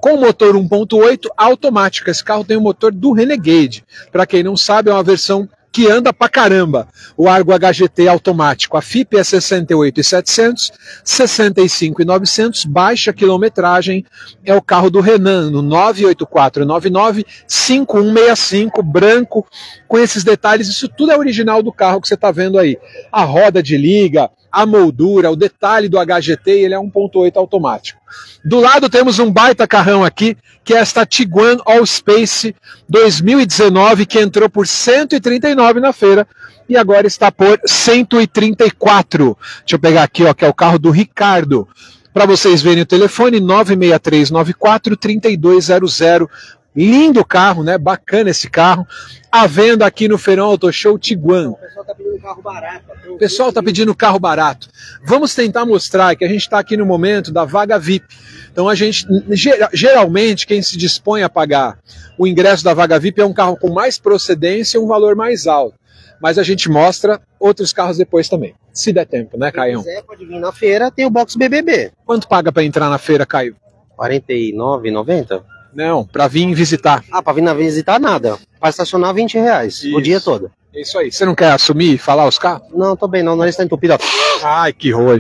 com motor um ponto oito automático. Esse carro tem o motor do Renegade. Para quem não sabe, é uma versão que anda pra caramba. O Argo H G T automático. A F I P é sessenta e oito mil e setecentos, sessenta e cinco mil e novecentos, baixa quilometragem. É o carro do Renan, no nove oito quatro nove nove cinco um seis cinco, branco, com esses detalhes. Isso tudo é original do carro que você está vendo aí. A roda de liga, a moldura, o detalhe do H G T, ele é um ponto oito automático. Do lado temos um baita carrão aqui, que é esta Tiguan All Space dois mil e dezenove, que entrou por cento e trinta e nove na feira e agora está por cento e trinta e quatro. Deixa eu pegar aqui, ó, que é o carro do Ricardo. Para vocês verem o telefone, nove seis três nove quatro, três dois zero zero. Lindo carro, né? Bacana esse carro. À venda aqui no Feirão Auto Show Tiguan. O pessoal está pedindo carro barato. O pessoal está pedindo carro barato. Vamos tentar mostrar que a gente está aqui no momento da vaga V I P. Então a gente, geralmente, quem se dispõe a pagar o ingresso da vaga V I P é um carro com mais procedência e um valor mais alto. Mas a gente mostra outros carros depois também. Se der tempo, né, Caio? Se quiser, pode vir na feira, tem o box B B B. Quanto paga para entrar na feira, Caio? quarenta e nove reais e noventa centavos. Não, para vir visitar. Ah, para vir na visitar nada. Para estacionar vinte reais Isso. O dia todo. É isso aí. Você não quer assumir e falar os carros? Não, tô bem não, nós está entupido. Ai, que horror.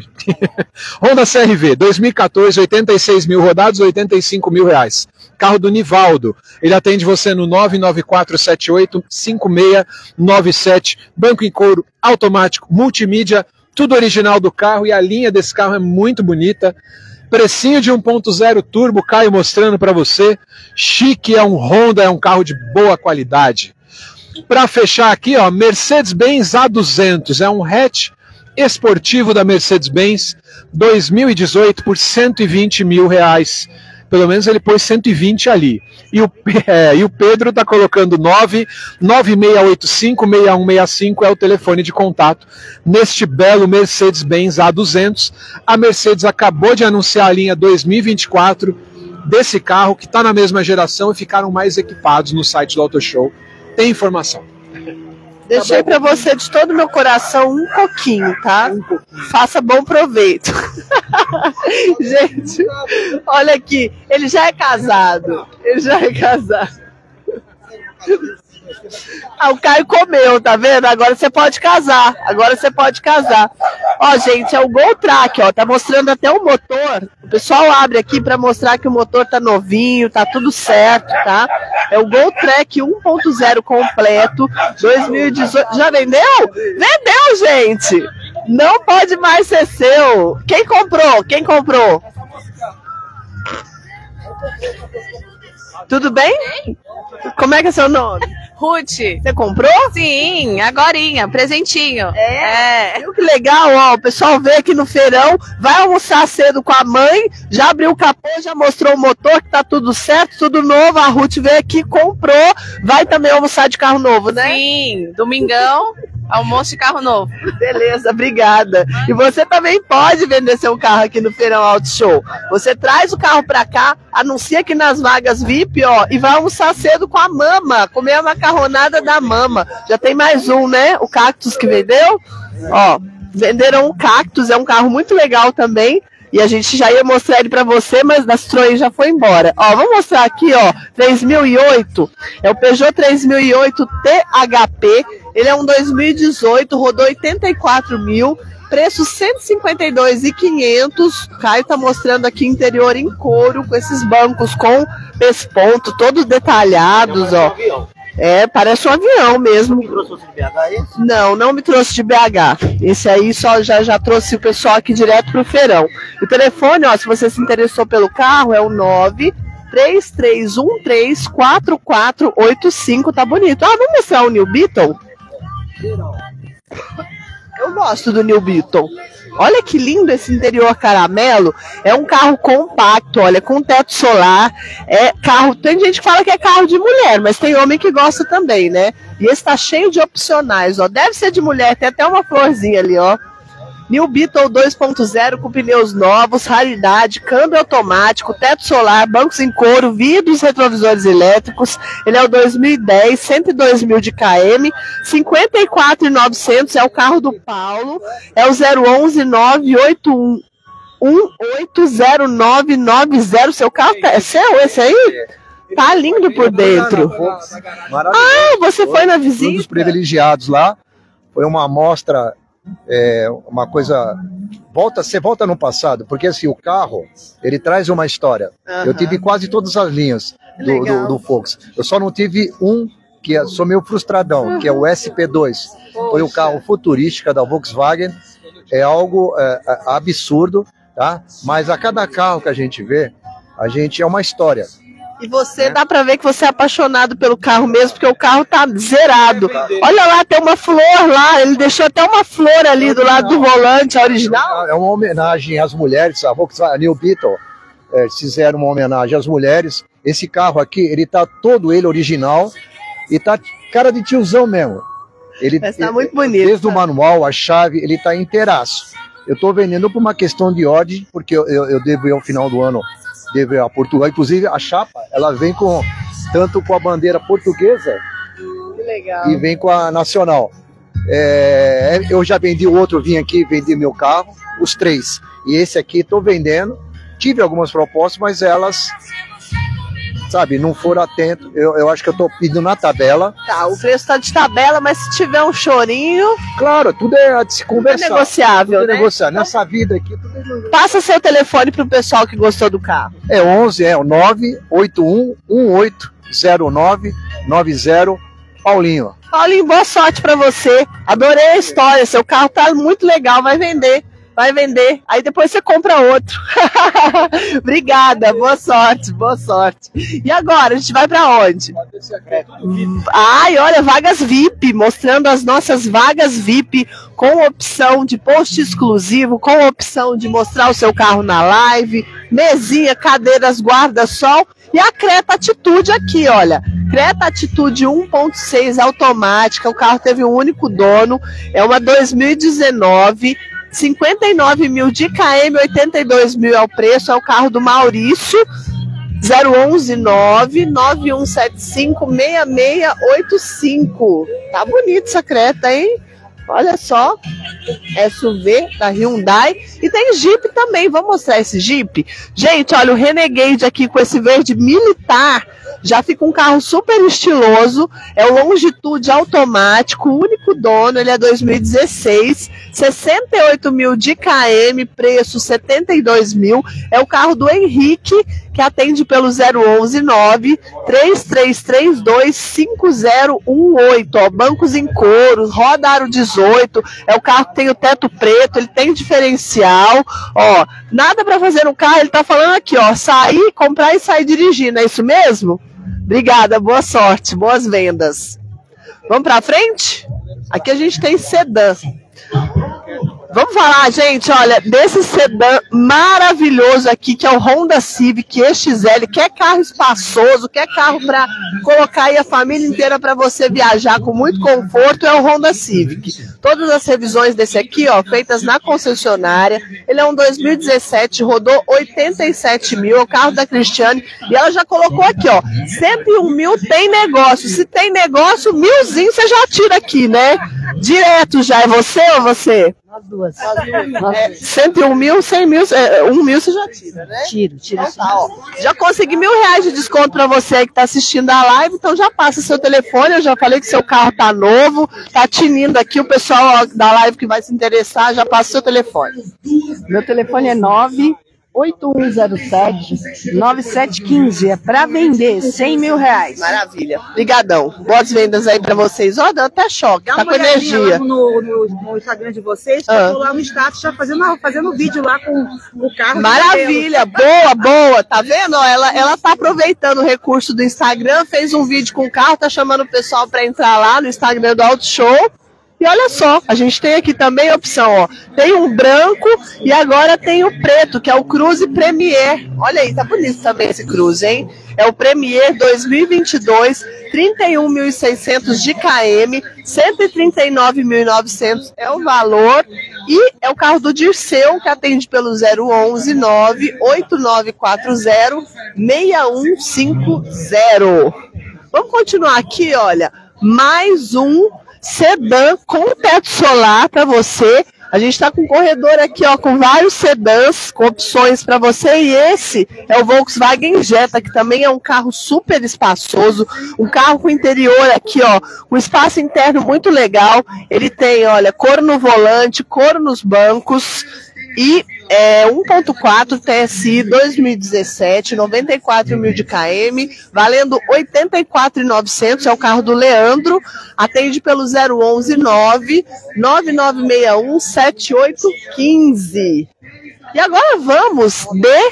Honda C R V, dois mil e quatorze, oitenta e seis mil rodados, oitenta e cinco mil reais. Carro do Nivaldo. Ele atende você no nove nove quatro sete oito, cinco seis nove sete. Banco em couro, automático, multimídia, tudo original do carro e a linha desse carro é muito bonita. Precinho de um ponto zero turbo, Caio mostrando para você. Chique, é um Honda, é um carro de boa qualidade. Para fechar aqui, ó, Mercedes-Benz A duzentos, é um hatch esportivo da Mercedes-Benz, dois mil e dezoito por cento e vinte mil reais. Pelo menos ele pôs cento e vinte ali. E o, é, e o Pedro está colocando nove nove seis oito cinco, seis um seis cinco, é o telefone de contato neste belo Mercedes-Benz A duzentos. A Mercedes acabou de anunciar a linha dois mil e vinte e quatro desse carro, que está na mesma geração e ficaram mais equipados no site do Auto Show. Tem informação. Deixei para você de todo o meu coração um pouquinho, tá? Um pouquinho. Faça bom proveito. Gente, olha aqui, ele já é casado. Ele já é casado. Ah, o Caio comeu, tá vendo? Agora você pode casar. Agora você pode casar. Ó, gente, é o Gol Track, ó. Tá mostrando até o motor. O pessoal abre aqui para mostrar que o motor tá novinho, tá tudo certo, tá? É o Gol Track um ponto zero completo, dois mil e dezoito. Já vendeu? Vendeu, gente! Não pode mais ser seu. Quem comprou? Quem comprou? Tudo bem? Como é que é seu nome? Ruth. Você comprou? Sim, agorinha, presentinho. É. é. Viu que legal, ó, o pessoal veio aqui no feirão, vai almoçar cedo com a mãe, já abriu o capô, já mostrou o motor, que tá tudo certo, tudo novo, a Ruth veio aqui, comprou, vai também almoçar de carro novo, né? Sim, domingão, almoço de carro novo. Beleza, obrigada. E você também pode vender seu carro aqui no Feirão Auto Show. Você traz o carro pra cá, anuncia aqui nas vagas V I P, ó, e vai almoçar cedo com a mama, comer a macarronada da mama. Já tem mais um, né? O Cactus que vendeu. Ó, venderam o Cactus, é um carro muito legal também. E a gente já ia mostrar ele pra você, mas da Citroën já foi embora. Ó, vamos mostrar aqui, ó, três mil e oito. É o Peugeot três mil e oito T H P. Ele é um dois mil e dezoito, rodou oitenta e quatro mil. Preço cento e cinquenta e dois mil e quinhentos. O Caio tá mostrando aqui interior em couro, com esses bancos com pesponto, todos detalhados, ó. É, parece um avião mesmo. Me trouxe de B H esse? Não, não me trouxe de B H. Esse aí só já, já trouxe o pessoal aqui direto pro feirão. O telefone, ó, se você se interessou pelo carro, é o nove três três um três quatro quatro oito cinco. Tá bonito. Ah, vamos mostrar o New Beetle? Eu gosto do New Beetle. Olha que lindo esse interior caramelo. É um carro compacto, olha, com teto solar. É carro. Tem gente que fala que é carro de mulher, mas tem homem que gosta também, né? E esse tá cheio de opcionais, ó. Deve ser de mulher, tem até uma florzinha ali, ó. New Beetle dois ponto zero com pneus novos, raridade, câmbio automático, teto solar, bancos em couro, vidros retrovisores elétricos. Ele é o dois mil e dez, cento e dois mil de km, cinquenta e quatro mil e novecentos, é o carro do Paulo, é o zero onze nove oito um um oito zero nove nove zero. Seu carro tá, é seu esse aí? Tá lindo por dentro. Ah, você foi na visita? Um dos privilegiados lá. Foi uma amostra, é, uma coisa... Volta, você volta no passado, porque assim, o carro, ele traz uma história. Uhum. Eu tive quase todas as linhas do, do, do Focus. Eu só não tive um, que é, sou meio frustradão, uhum. que é o S P dois. Poxa. Foi o carro futurística da Volkswagen. É algo é, absurdo, tá? Mas a cada carro que a gente vê, a gente é uma história. E você, dá pra ver que você é apaixonado pelo carro mesmo, porque o carro tá zerado. Olha lá, tem uma flor lá, ele deixou até uma flor ali do lado do volante, a original. É uma homenagem às mulheres, a Volkswagen, a New Beetle, é, fizeram uma homenagem às mulheres. Esse carro aqui, ele tá todo ele original, e tá cara de tiozão mesmo. Ele tá muito bonito. Desde o manual, a chave, ele tá inteiraço. Eu tô vendendo por uma questão de ordem, porque eu, eu, eu devo ir ao final do ano, devo ir a Portugal. Inclusive, a chapa, ela vem com tanto com a bandeira portuguesa que legal. E vem com a nacional. É, eu já vendi o outro, vim aqui, vendi meu carro, os três. E esse aqui tô vendendo. Tive algumas propostas, mas elas... sabe, não foram atentos. Eu, eu acho que eu tô pedindo na tabela. Tá, o preço tá de tabela, mas se tiver um chorinho... Claro, tudo é de se conversar. É negociável, tudo né? É negociável. Nessa vida aqui... Tudo é... Passa seu telefone pro pessoal que gostou do carro. É onze, é o nove oito um um oito zero nove nove zero, Paulinho. Paulinho, boa sorte pra você. Adorei a história, seu carro tá muito legal, vai vender. Vai vender, aí depois você compra outro. Obrigada, boa sorte, boa sorte. E agora, a gente vai pra onde? Ai, olha, vagas V I P, mostrando as nossas vagas V I P, com opção de post exclusivo, com opção de mostrar o seu carro na live, mesinha, cadeiras, guarda-sol, e a Creta Atitude aqui, olha. Creta Atitude um ponto seis automática, o carro teve um único dono, é uma dois mil e dezenove, cinquenta e nove mil de km, oitenta e dois mil é o preço, é o carro do Maurício, zero onze nove nove um sete cinco seis seis oito cinco. Tá bonito essa Creta, hein? Olha só, S U V da Hyundai. E tem Jeep também, vamos mostrar esse Jeep? Gente, olha o Renegade aqui com esse verde militar. Já fica um carro super estiloso, é o Longitude automático, único dono, ele é dois mil e dezesseis, sessenta e oito mil de km, preço setenta e dois mil, é o carro do Henrique, que atende pelo zero onze nove três três três dois cinco zero um oito, ó, bancos em couro, roda aro dezoito, é o carro que tem o teto preto, ele tem diferencial, ó, nada para fazer no carro, ele tá falando aqui, ó, sair, comprar e sair dirigindo, é isso mesmo? Obrigada, boa sorte, boas vendas. Vamos para frente? Aqui a gente tem sedã. Vamos falar, gente, olha, desse sedã maravilhoso aqui, que é o Honda Civic E X L, que é carro espaçoso, que é carro para colocar aí a família inteira para você viajar com muito conforto, é o Honda Civic. Todas as revisões desse aqui, ó, feitas na concessionária, ele é um dois mil e dezessete, rodou oitenta e sete mil, é o carro da Cristiane, e ela já colocou aqui, ó, cento e um mil tem negócio, se tem negócio, milzinho você já tira aqui, né? Direto já, é você ou você? As duas. É, cento e um mil, cem mil, é, um mil você já tira, né? Tiro, tiro. Então, tá, ó. Já consegui mil reais de desconto pra você aí que tá assistindo a live, então já passa seu telefone, eu já falei que seu carro tá novo, tá tinindo aqui, o pessoal ó, da live que vai se interessar, já passa seu telefone. Meu telefone é nove oito um zero sete nove sete um cinco, é pra vender, cem mil reais. Maravilha, obrigadão, boas vendas aí pra vocês, ó, deu até choque, Dá tá com uma energia. No, no, no Instagram de vocês, Ah. eu tô lá no status, já fazendo, fazendo vídeo lá com o carro. Maravilha, boa, boa, tá vendo? Ó, ela, ela tá aproveitando o recurso do Instagram, fez um vídeo com o carro, tá chamando o pessoal pra entrar lá no Instagram do Auto Show. E olha só, a gente tem aqui também a opção, ó, tem um branco e agora tem o preto, que é o Cruze Premier. Olha aí, tá bonito também esse Cruze, hein? É o Premier dois mil e vinte e dois, trinta e um mil e seiscentos de km, cento e trinta e nove mil e novecentos é o valor. E é o carro do Dirceu, que atende pelo zero onze nove oito nove quatro zero seis um cinco zero. Vamos continuar aqui, olha, mais um sedã com teto solar para você. A gente está com um corredor aqui, ó, com vários sedãs, com opções para você. E esse é o Volkswagen Jetta, que também é um carro super espaçoso. Um carro com interior aqui, ó, um espaço interno muito legal. Ele tem, olha, couro no volante, couro nos bancos. E é um ponto quatro T S I dois mil e dezessete, noventa e quatro mil de km, valendo oitenta e quatro mil e novecentos, é o carro do Leandro, atende pelo zero onze nove nove nove seis um sete oito um cinco. E agora vamos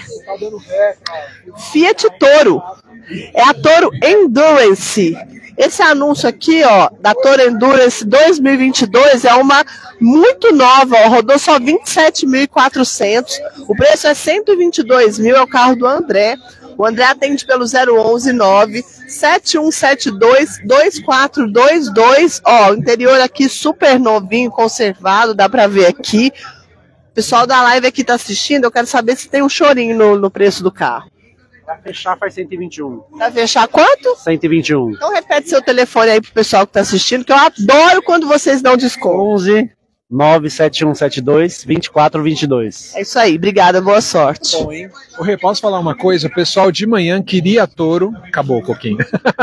de Fiat Toro. É a Toro Endurance. Esse anúncio aqui, ó, da Toro Endurance dois mil e vinte e dois é uma muito nova, ó, rodou só vinte e sete mil e quatrocentos, o preço é cento e vinte e dois mil, é o carro do André. O André atende pelo zero onze nove sete um sete dois dois quatro dois dois, ó, o interior aqui super novinho, conservado, dá pra ver aqui. O pessoal da live aqui tá assistindo, eu quero saber se tem um chorinho no, no preço do carro. Pra fechar faz cento e vinte e um. Pra fechar quanto? cento e vinte e um. Então repete seu telefone aí pro pessoal que tá assistindo, que eu adoro quando vocês dão desconto. onze nove sete um sete dois vinte e quatro vinte e dois. É isso aí, obrigada, boa sorte. Bom, hein? O Rê, posso falar uma coisa? O pessoal de manhã queria Toro, acabou um pouquinho.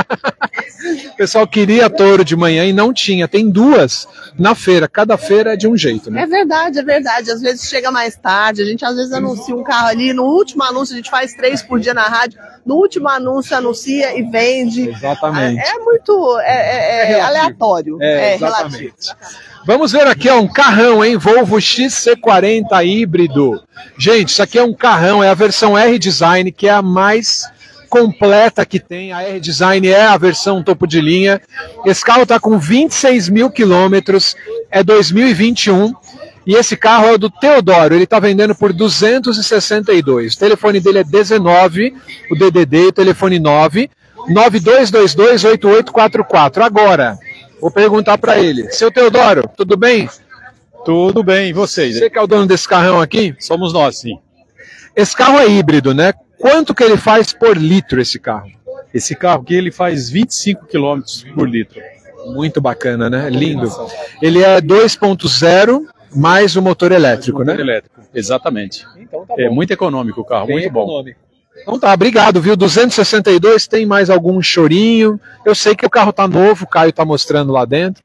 O pessoal queria Toro de manhã e não tinha, tem duas na feira, cada feira é de um jeito, né? É verdade, é verdade, às vezes chega mais tarde, a gente às vezes anuncia um carro ali, no último anúncio a gente faz três por dia na rádio, no último anúncio anuncia e vende. Exatamente. É, é muito, é, é, é, é aleatório, é, é exatamente. relativo. Vamos ver aqui, ó, um carrão, hein? Volvo X C quarenta híbrido. Gente, isso aqui é um carrão, é a versão R-Design, que é a mais completa que tem. A R-Design é a versão topo de linha. Esse carro está com vinte e seis mil quilômetros, é dois mil e vinte e um. E esse carro é o do Teodoro, ele está vendendo por duzentos e sessenta e dois. O telefone dele é dezenove, o D D D, o telefone nove nove dois dois dois oito oito quatro quatro. Agora, vou perguntar para ele. Seu Teodoro, tudo bem? Tudo bem, e vocês? Você que é o dono desse carrão aqui? Somos nós, sim. Esse carro é híbrido, né? Quanto que ele faz por litro, esse carro? Esse carro aqui, ele faz vinte e cinco quilômetros por litro. Muito bacana, né? Lindo. Ele é dois ponto zero mais o motor elétrico, motor né? elétrico, exatamente. Então tá é bom. muito econômico o carro, Bem muito econômico. bom. Então tá, obrigado, viu? duzentos e sessenta e dois, tem mais algum chorinho? Eu sei que o carro tá novo, o Caio tá mostrando lá dentro.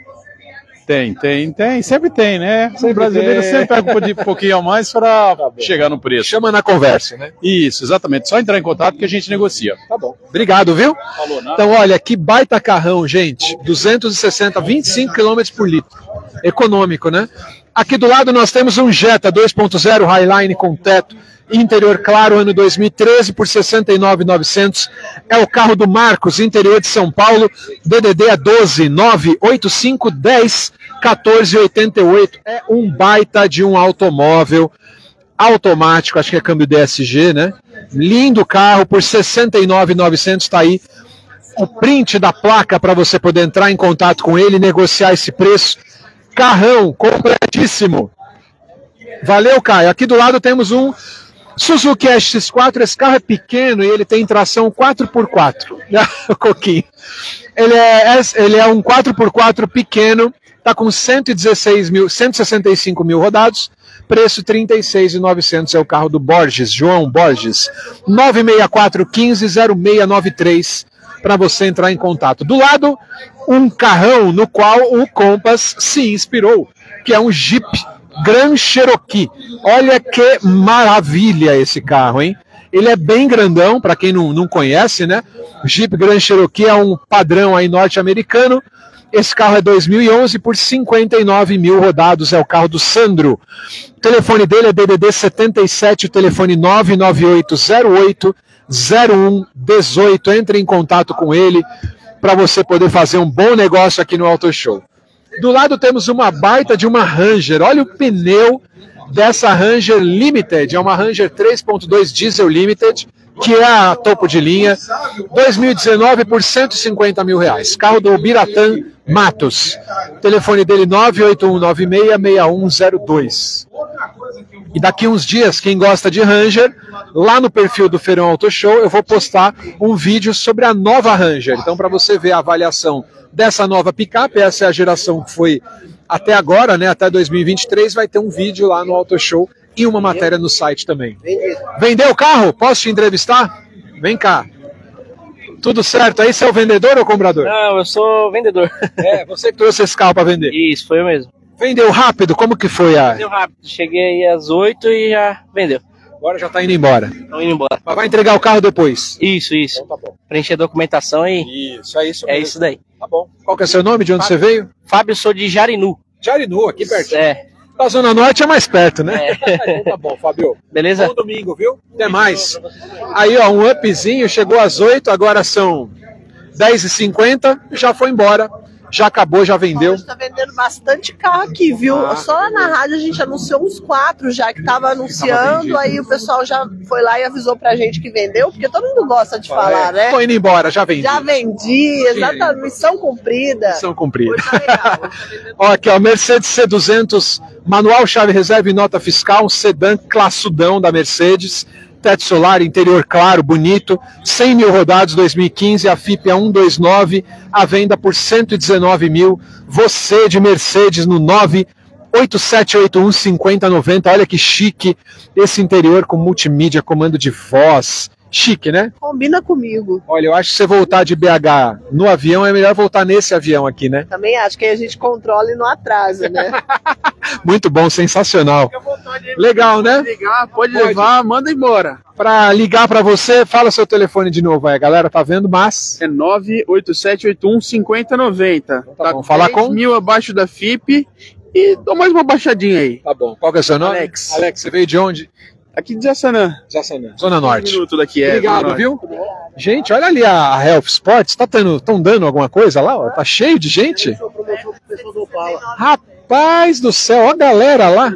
Tem, tem, tem, sempre tem, né? Sempre o brasileiro tem. sempre pega um pouquinho a mais para chegar no preço. Chama na conversa, né? Isso, exatamente. Só entrar em contato que a gente negocia. Tá bom. Obrigado, viu? Falou, nada. Então, olha, que baita carrão, gente. duzentos e sessenta, vinte e cinco quilômetros por litro. Econômico, né? Aqui do lado nós temos um Jetta dois ponto zero Highline com teto. Interior claro, ano dois mil e treze, por sessenta e nove mil e novecentos. É o carro do Marcos, interior de São Paulo. D D D é doze nove oito cinco um zero um quatro oito oito. É um baita de um automóvel automático, acho que é câmbio D S G, né? Lindo carro, por sessenta e nove mil e novecentos. Está aí o print da placa para você poder entrar em contato com ele e negociar esse preço. Carrão completíssimo. Valeu, Caio. Aqui do lado temos um Suzuki S X quatro, esse carro é pequeno e ele tem tração quatro por quatro. O coquinho. Ele é, ele é um quatro por quatro pequeno, está com cento e dezesseis mil, cento e sessenta e cinco mil rodados, preço trinta e seis mil e novecentos, é o carro do Borges, João Borges. nove seis quatro um cinco zero seis nove três para você entrar em contato. Do lado, um carrão no qual o Compass se inspirou, que é um Jeep Grand Cherokee. Olha que maravilha esse carro, hein? Ele é bem grandão, para quem não, não conhece, né? O Jeep Grand Cherokee é um padrão aí norte-americano. Esse carro é dois mil e onze, por cinquenta e nove mil rodados, é o carro do Sandro. O telefone dele é D D D setenta e sete, o telefone nove nove oito zero oito zero um um oito. Entre em contato com ele para você poder fazer um bom negócio aqui no Auto Show. Do lado temos uma baita de uma Ranger. Olha o pneu dessa Ranger Limited. É uma Ranger três ponto dois Diesel Limited, que é a topo de linha. dois mil e dezenove, por cento e cinquenta mil reais. Carro do Biratã Matos. O telefone dele nove oito um nove seis seis um zero dois. E daqui uns dias, quem gosta de Ranger, lá no perfil do Feirão Auto Show, eu vou postar um vídeo sobre a nova Ranger. Então, para você ver a avaliação dessa nova picape, essa é a geração que foi até agora, né, até dois mil e vinte e três, vai ter um vídeo lá no Auto Show e uma matéria no site também. Vendeu o carro? Posso te entrevistar? Vem cá. Tudo certo? Aí você é o vendedor ou o comprador? Não, eu sou vendedor. É, você que trouxe esse carro para vender? Isso, foi eu mesmo. Vendeu rápido? Como que foi a... Vendeu rápido. Cheguei aí às oito e já vendeu. Agora já tá indo embora. Estão indo embora. Mas vai entregar o carro depois? Isso, isso. Então tá bom. Preencher a documentação e... Isso, é isso É mesmo. isso daí. Tá bom. Qual que é o seu nome? De onde Fábio. você veio? Fábio, sou de Jarinu. Jarinu, aqui pertinho. É. Da Zona Norte é mais perto, né? É. Então tá bom, Fábio. Beleza? Bom domingo, viu? Até mais. Aí, ó, um upzinho, chegou às oito, agora são dez e cinquenta, já foi embora. Já acabou, já vendeu. A gente tá vendendo bastante carro aqui, viu? Ah. Só lá na rádio a gente anunciou uns quatro já que tava anunciando, vendido. aí o pessoal já foi lá e avisou pra gente que vendeu, porque todo mundo gosta de falar, né? Tô indo embora, já vendi. Já vendi, exatamente, missão cumprida. Missão cumprida. Hoje tá legal. Ó, aqui, ó, Mercedes C duzentos, manual, chave reserva e nota fiscal, um sedã classudão da Mercedes, teto solar, interior claro, bonito, cem mil rodados, dois mil e quinze, a F I P é cento e vinte e nove, a venda por cento e dezenove mil, você de Mercedes no nove oito sete oito um cinco zero nove zero, olha que chique, esse interior com multimídia, comando de voz, chique, né? Combina comigo. Olha, eu acho que você voltar de B H no avião, é melhor voltar nesse avião aqui, né? Também acho que aí a gente controla e não atrasa, né? Muito bom, sensacional. Legal, né? Ligar, pode levar, manda embora. Para ligar para você, fala seu telefone de novo aí, a galera tá vendo, mas... É nove oito sete oito um cinco zero nove zero. Tá, bom, fala com- mil abaixo da F I P e dou mais uma baixadinha aí. Tá bom, qual que é o seu nome? Alex. Alex, você veio de onde? Aqui de Jassanã. Jassanã. Zona Norte. Um minuto daqui, é. Obrigado, Zona Norte. viu? Gente, olha ali a a Health Sports, tá tendo, tão dando alguma coisa lá? Ó, tá cheio de gente. Rapaz do céu, ó a galera lá.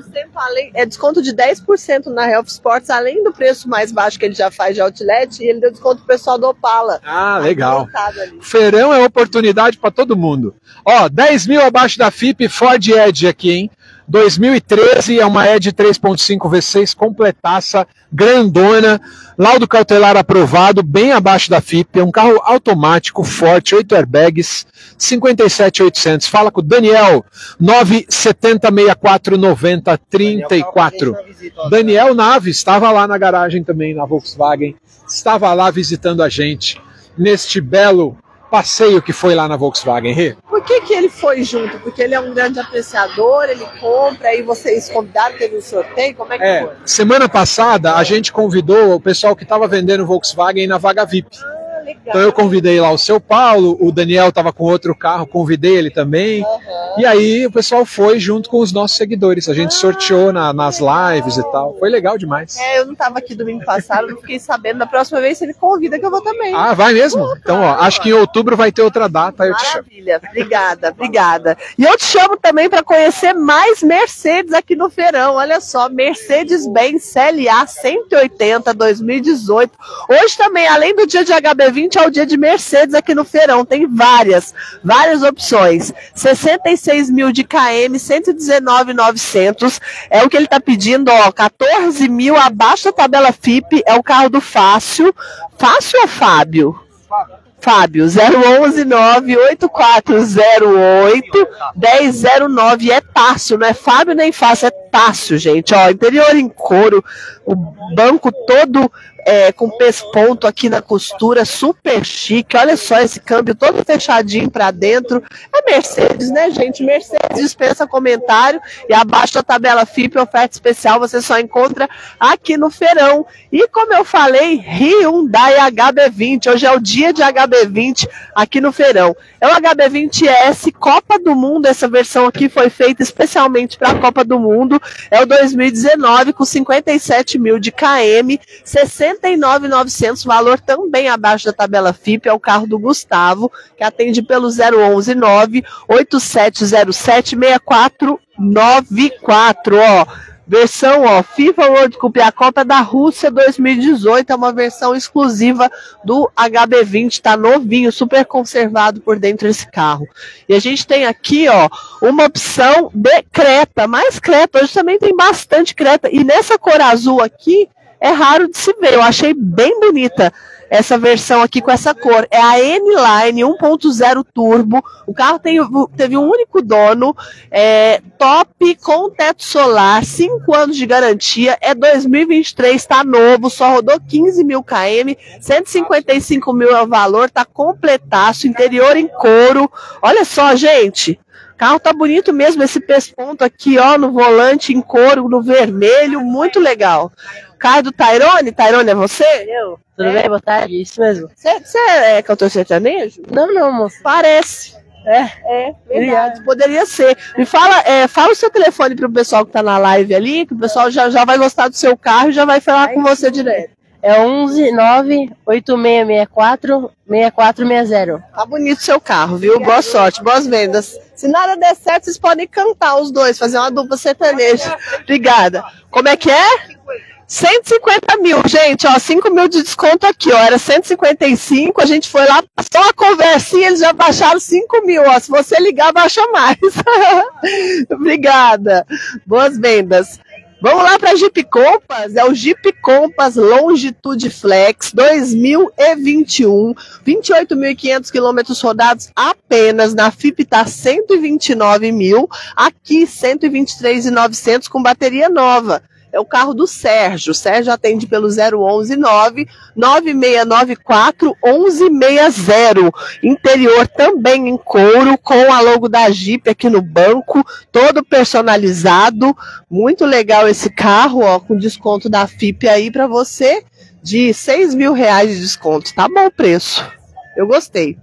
É desconto de dez por cento na Health Sports, além do preço mais baixo que ele já faz de outlet, e ele deu desconto pro pessoal do Opala. Ah, legal. Montado ali. Feirão é oportunidade para todo mundo. Ó, dez mil abaixo da F I P, Ford Edge aqui, hein? dois mil e treze, é uma Edge três ponto cinco V seis completaça, grandona, laudo cautelar aprovado, bem abaixo da F I P, é um carro automático, forte, oito airbags, cinquenta e sete mil e oitocentos. Fala com o Daniel, nove sete zero seis quatro nove zero três quatro. Daniel Naves estava lá na garagem também, na Volkswagen, estava lá visitando a gente, neste belo passeio que foi lá na Volkswagen. Rê? Por que que ele foi junto? Porque ele é um grande apreciador, ele compra, aí vocês convidaram, teve um sorteio, como é que É, foi? semana passada a gente convidou o pessoal que estava vendendo Volkswagen na vaga V I P. Então eu convidei lá o seu Paulo, o Daniel estava com outro carro, convidei ele também. E aí o pessoal foi junto com os nossos seguidores. A gente sorteou na- nas lives e tal. Foi legal demais. É, eu não tava aqui domingo passado, não fiquei sabendo. Da próxima vez, se ele convida, que eu vou também. Ah, vai mesmo? Então, ó, acho que em outubro vai ter outra data, aí eu te chamo. Maravilha, obrigada, obrigada. E eu te chamo também para conhecer mais Mercedes aqui no Feirão. Olha só, Mercedes-Benz C L A cento e oitenta dois mil e dezoito. Hoje também, além do dia de H B vinte, é o dia de Mercedes aqui no Feirão. Tem várias, várias opções. sessenta e seis mil de K M, cento e dezenove mil e novecentos. É o que ele tá pedindo, ó, quatorze mil abaixo da tabela F I P. É o carro do Fácil. Fácil ou Fábio? Fábio, zero um um nove oito quatro zero oito um zero zero nove. É Tássio, não é Fábio nem Fácil, é Tássio, gente. Ó, interior em couro, o banco todo é, com pesponto aqui na costura, super chique. Olha só esse câmbio todo fechadinho pra dentro. É Mercedes, né, gente? Mercedes dispensa comentário. E abaixo da tabela F I P, oferta especial, você só encontra aqui no Feirão. E como eu falei, Hyundai H B vinte. Hoje é o dia de H B vinte aqui no Feirão. É o H B vinte S Copa do Mundo. Essa versão aqui foi feita especialmente para a Copa do Mundo. É o dois mil e dezenove com cinquenta e sete mil de K M, sessenta e nove mil e novecentos, valor também abaixo da tabela F I P. É o carro do Gustavo, que atende pelo zero um um nove oito sete zero sete seis quatro nove quatro, ó. Versão, ó, FIFA World Cup, a Copa da Rússia dois mil e dezoito, é uma versão exclusiva do H B vinte, tá novinho, super conservado por dentro esse carro. E a gente tem aqui, ó, uma opção de Creta, mais Creta, hoje também tem bastante Creta, e nessa cor azul aqui, é raro de se ver, eu achei bem bonita. essa versão aqui com essa cor. É a N-Line um ponto zero turbo. O carro tem, teve um único dono, é, top, com teto solar, cinco anos de garantia, é dois mil e vinte e três, tá novo, só rodou quinze mil quilômetros, cento e cinquenta e cinco mil é o valor, tá completaço, interior em couro. Olha só, gente. O carro tá bonito mesmo, esse pesponto aqui, ó, no volante em couro, no vermelho, muito legal. Carro do Tyrone? Tyrone é você? Eu. Tudo é. bem? Boa tarde, isso mesmo. Você é cantor sertanejo? Não, não, moço. Parece. É, é, verdade. Poderia ser. Me fala, é, fala o seu telefone pro pessoal que tá na live ali, que o pessoal já, já vai gostar do seu carro e já vai falar Ai, com você sim. direto. É onze nove oito seis seis quatro seis quatro seis zero. Tá bonito o seu carro, viu? Boa sorte, boas vendas. Se nada der certo, vocês podem cantar os dois, fazer uma dupla sertaneja. Obrigada. Como é que é? cento e cinquenta mil, gente, ó, cinco mil de desconto aqui, ó, era cento e cinquenta e cinco, a gente foi lá, passou uma conversinha, eles já baixaram cinco mil, ó, se você ligar, baixa mais. Obrigada. Boas vendas. Vamos lá para Jeep Compass, é o Jeep Compass Longitude Flex dois mil e vinte e um, vinte e oito mil e quinhentos quilômetros rodados apenas, na F I P tá cento e vinte e nove mil, aqui cento e vinte e três mil e novecentos com bateria nova. É o carro do Sérgio. O Sérgio atende pelo zero onze nove nove seis nove quatro um um seis zero. Interior também em couro, com a logo da Jeep aqui no banco, todo personalizado. Muito legal esse carro, ó, com desconto da F I P aí para você de seis mil reais de desconto. Tá bom o preço. Eu gostei.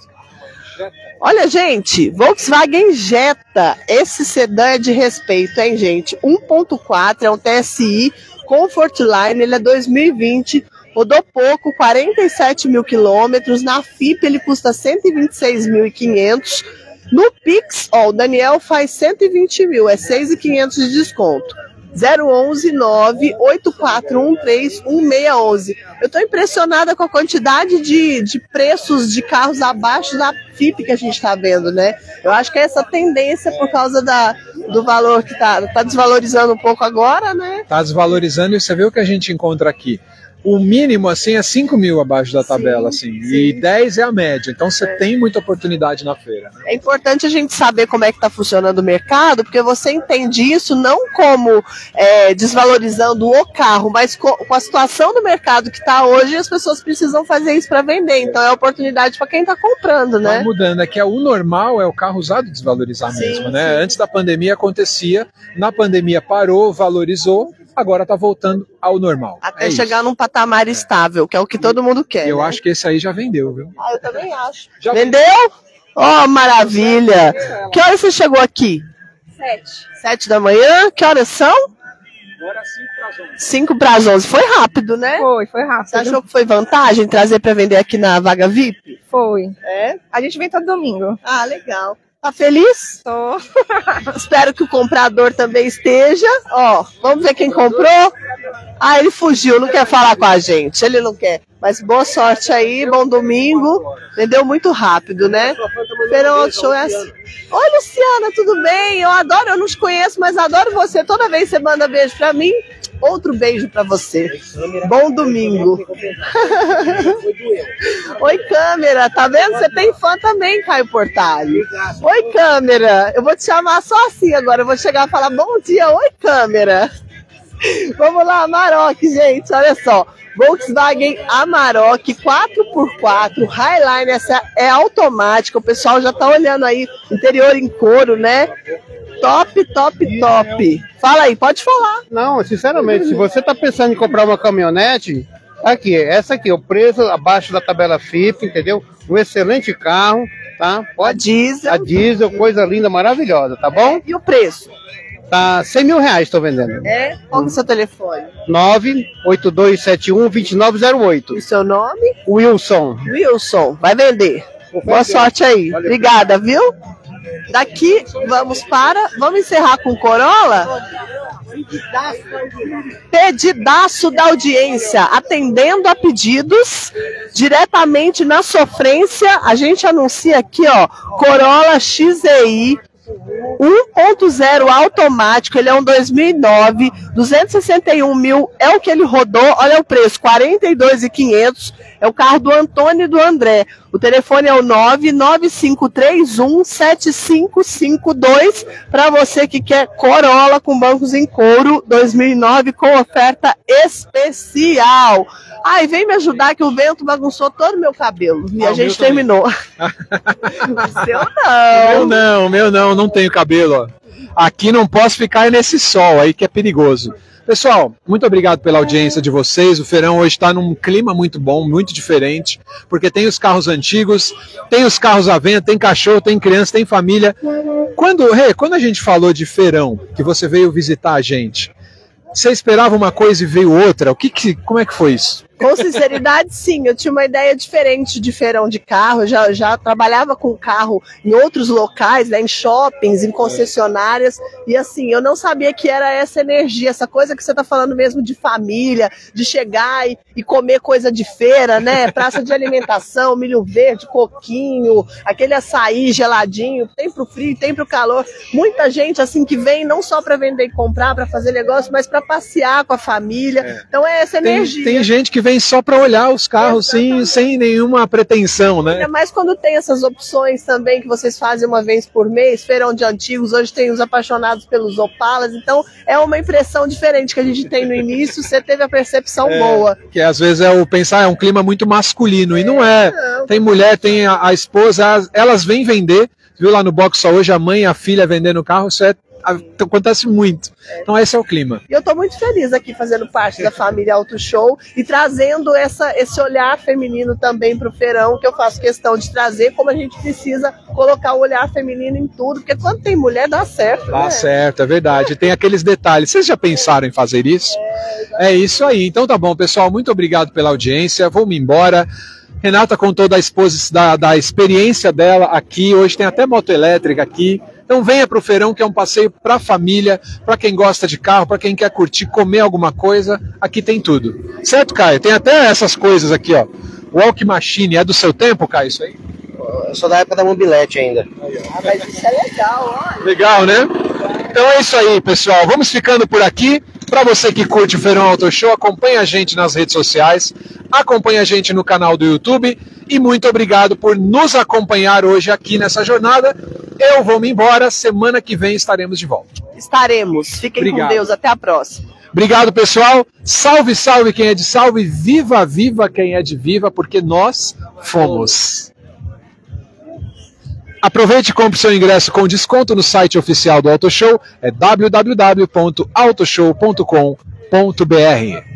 Olha, gente, Volkswagen Jetta, esse sedã é de respeito, hein, gente? um ponto quatro, é um T S I Comfortline, ele é dois mil e vinte, rodou pouco, quarenta e sete mil quilômetros, na F I P ele custa cento e vinte e seis mil e quinhentos, no Pix, ó, o Daniel faz cento e vinte mil, é seis mil e quinhentos de desconto. zero onze nove oito quatro um três um seis um um. Eu estou impressionada com a quantidade de, de preços de carros abaixo da F I P que a gente está vendo, né? Eu acho que é essa tendência por causa da, do valor que está tá desvalorizando um pouco agora, né? Está desvalorizando e você vê o que a gente encontra aqui. O mínimo, assim, é cinco mil abaixo da tabela, sim, assim, sim. E dez é a média. Então você é. tem muita oportunidade na feira. Né? É importante a gente saber como é que está funcionando o mercado, porque você entende isso não como é, desvalorizando o carro, mas com, com a situação do mercado que está hoje, as pessoas precisam fazer isso para vender. Então é oportunidade para quem está comprando, né? Vai mudando, é que o normal é o carro usado desvalorizar sim, mesmo, né? Sim. Antes da pandemia acontecia, na pandemia parou, valorizou, agora está voltando ao normal. Até é chegar isso. num patamar é. estável, que é o que todo mundo quer. Eu né? acho que esse aí já vendeu, viu? Ah, eu também acho. Já vendeu? Oh, maravilha! Que horas você chegou aqui? Sete. Sete da manhã? Que horas são? Agora cinco para as onze. Cinco para as onze. Foi rápido, né? Foi, foi rápido. Você achou que foi vantagem trazer para vender aqui na Vaga V I P? Foi. É? A gente vem todo domingo. Ah, legal. Tá feliz? Tô. Espero que o comprador também esteja. Ó, vamos ver quem comprou. Ah, ele fugiu, não quer falar com a gente. Ele não quer. Mas boa sorte aí, bom domingo. Vendeu muito rápido, né? Feirão Auto Show é assim. Oi, Luciana, tudo bem? Eu adoro, eu não te conheço, mas adoro você. Toda vez que você manda beijo pra mim, outro beijo pra você. Bom domingo. Oi, câmera. Tá vendo? Você tem fã também, Caio Portale. Oi, câmera. Eu vou te chamar só assim agora. Eu vou chegar e falar bom dia. Oi, câmera. Vamos lá, Amarok, gente. Olha só. Volkswagen Amarok quatro por quatro Highline, essa é automática. O pessoal já tá olhando aí, interior em couro, né? Top, top, top. Fala aí, pode falar. Não, sinceramente, se você tá pensando em comprar uma caminhonete, aqui, essa aqui, o preço abaixo da tabela F I P, entendeu? Um excelente carro, tá? Pode, a diesel. A diesel, coisa linda, maravilhosa, tá bom? É, e o preço? Tá cem mil reais, tô vendendo. É? Qual que é o seu telefone? nove oito dois sete um dois nove zero oito. E o seu nome? Wilson. Wilson, vai vender. Boa sorte aí. Valeu. Obrigada, viu? Daqui, vamos para... Vamos encerrar com Corolla? Pedidaço da audiência. Atendendo a pedidos, diretamente na sofrência, a gente anuncia aqui, ó, Corolla X E I, um ponto zero automático, ele é um dois mil e nove, duzentos e sessenta e um mil é o que ele rodou, olha o preço, quarenta e dois mil e quinhentos, É o carro do Antônio e do André. O telefone é o nove nove cinco três um sete cinco cinco dois para você que quer Corolla com bancos em couro dois mil e nove com oferta especial. Ai, vem me ajudar que o vento bagunçou todo o meu cabelo e Ah, a o gente meu também. terminou. O seu Meu não. não, meu não, não tenho cabelo, ó. Aqui não posso ficar nesse sol aí que é perigoso. Pessoal, muito obrigado pela audiência de vocês. O feirão hoje está num clima muito bom, muito diferente, porque tem os carros antigos, tem os carros à venda, tem cachorro, tem criança, tem família. Quando, Rê, quando a gente falou de feirão, que você veio visitar a gente, você esperava uma coisa e veio outra? O que que, como é que foi isso? Com sinceridade, sim, eu tinha uma ideia diferente de feirão de carro, eu já, já trabalhava com carro em outros locais, né, em shoppings, em concessionárias, e assim, eu não sabia que era essa energia, essa coisa que você está falando mesmo de família, de chegar e, e comer coisa de feira, né, praça de alimentação, milho verde, coquinho, aquele açaí geladinho, tem pro frio, tem pro calor, muita gente assim que vem não só para vender e comprar, para fazer negócio, mas para passear com a família, é. Então é essa Tem, energia. tem gente que vem só para olhar os carros sem, sem nenhuma pretensão, né? Ainda mais quando tem essas opções também que vocês fazem uma vez por mês, feirão de antigos, hoje tem os apaixonados pelos Opalas, então é uma impressão diferente que a gente tem no início, você teve a percepção É, boa. que às vezes é o pensar, é um clima muito masculino, e não é. Não. Tem mulher, tem a, a esposa, as- elas vêm vender, viu lá no box só hoje, a mãe e a filha vendendo carro, isso é, a- acontece muito. Então esse é o clima. E eu estou muito feliz aqui fazendo parte da família Auto Show e trazendo essa, esse olhar feminino também para o feirão, que eu faço questão de trazer, como a gente precisa colocar o olhar feminino em tudo, porque quando tem mulher dá certo, Tá né? certo, é verdade. Tem aqueles detalhes. Vocês já pensaram em fazer isso? É isso aí. Então tá bom, pessoal. Muito obrigado pela audiência. Vou-me embora. Renata contou da, exposi- da, da experiência dela aqui. Hoje tem até moto elétrica aqui. Então venha para o feirão, que é um passeio para a família, para quem gosta de carro, para quem quer curtir, comer alguma coisa. Aqui tem tudo. Certo, Caio? Tem até essas coisas aqui, ó. Walk Machine. É do seu tempo, Caio, isso aí? Eu sou da época da mobilete ainda. Ah, mas isso é legal, olha. Legal, né? Então é isso aí, pessoal. Vamos ficando por aqui. Para você que curte o Feirão Auto Show, acompanhe a gente nas redes sociais, acompanhe a gente no canal do YouTube e muito obrigado por nos acompanhar hoje aqui nessa jornada. Eu vou me embora, semana que vem estaremos de volta. Estaremos. Fiquem Obrigado. com Deus. Até a próxima. Obrigado, pessoal. Salve, salve quem é de salve, viva, viva quem é de viva, porque nós fomos. Aproveite e compre seu ingresso com desconto no site oficial do Auto Show, é w w w ponto auto show ponto com ponto b r.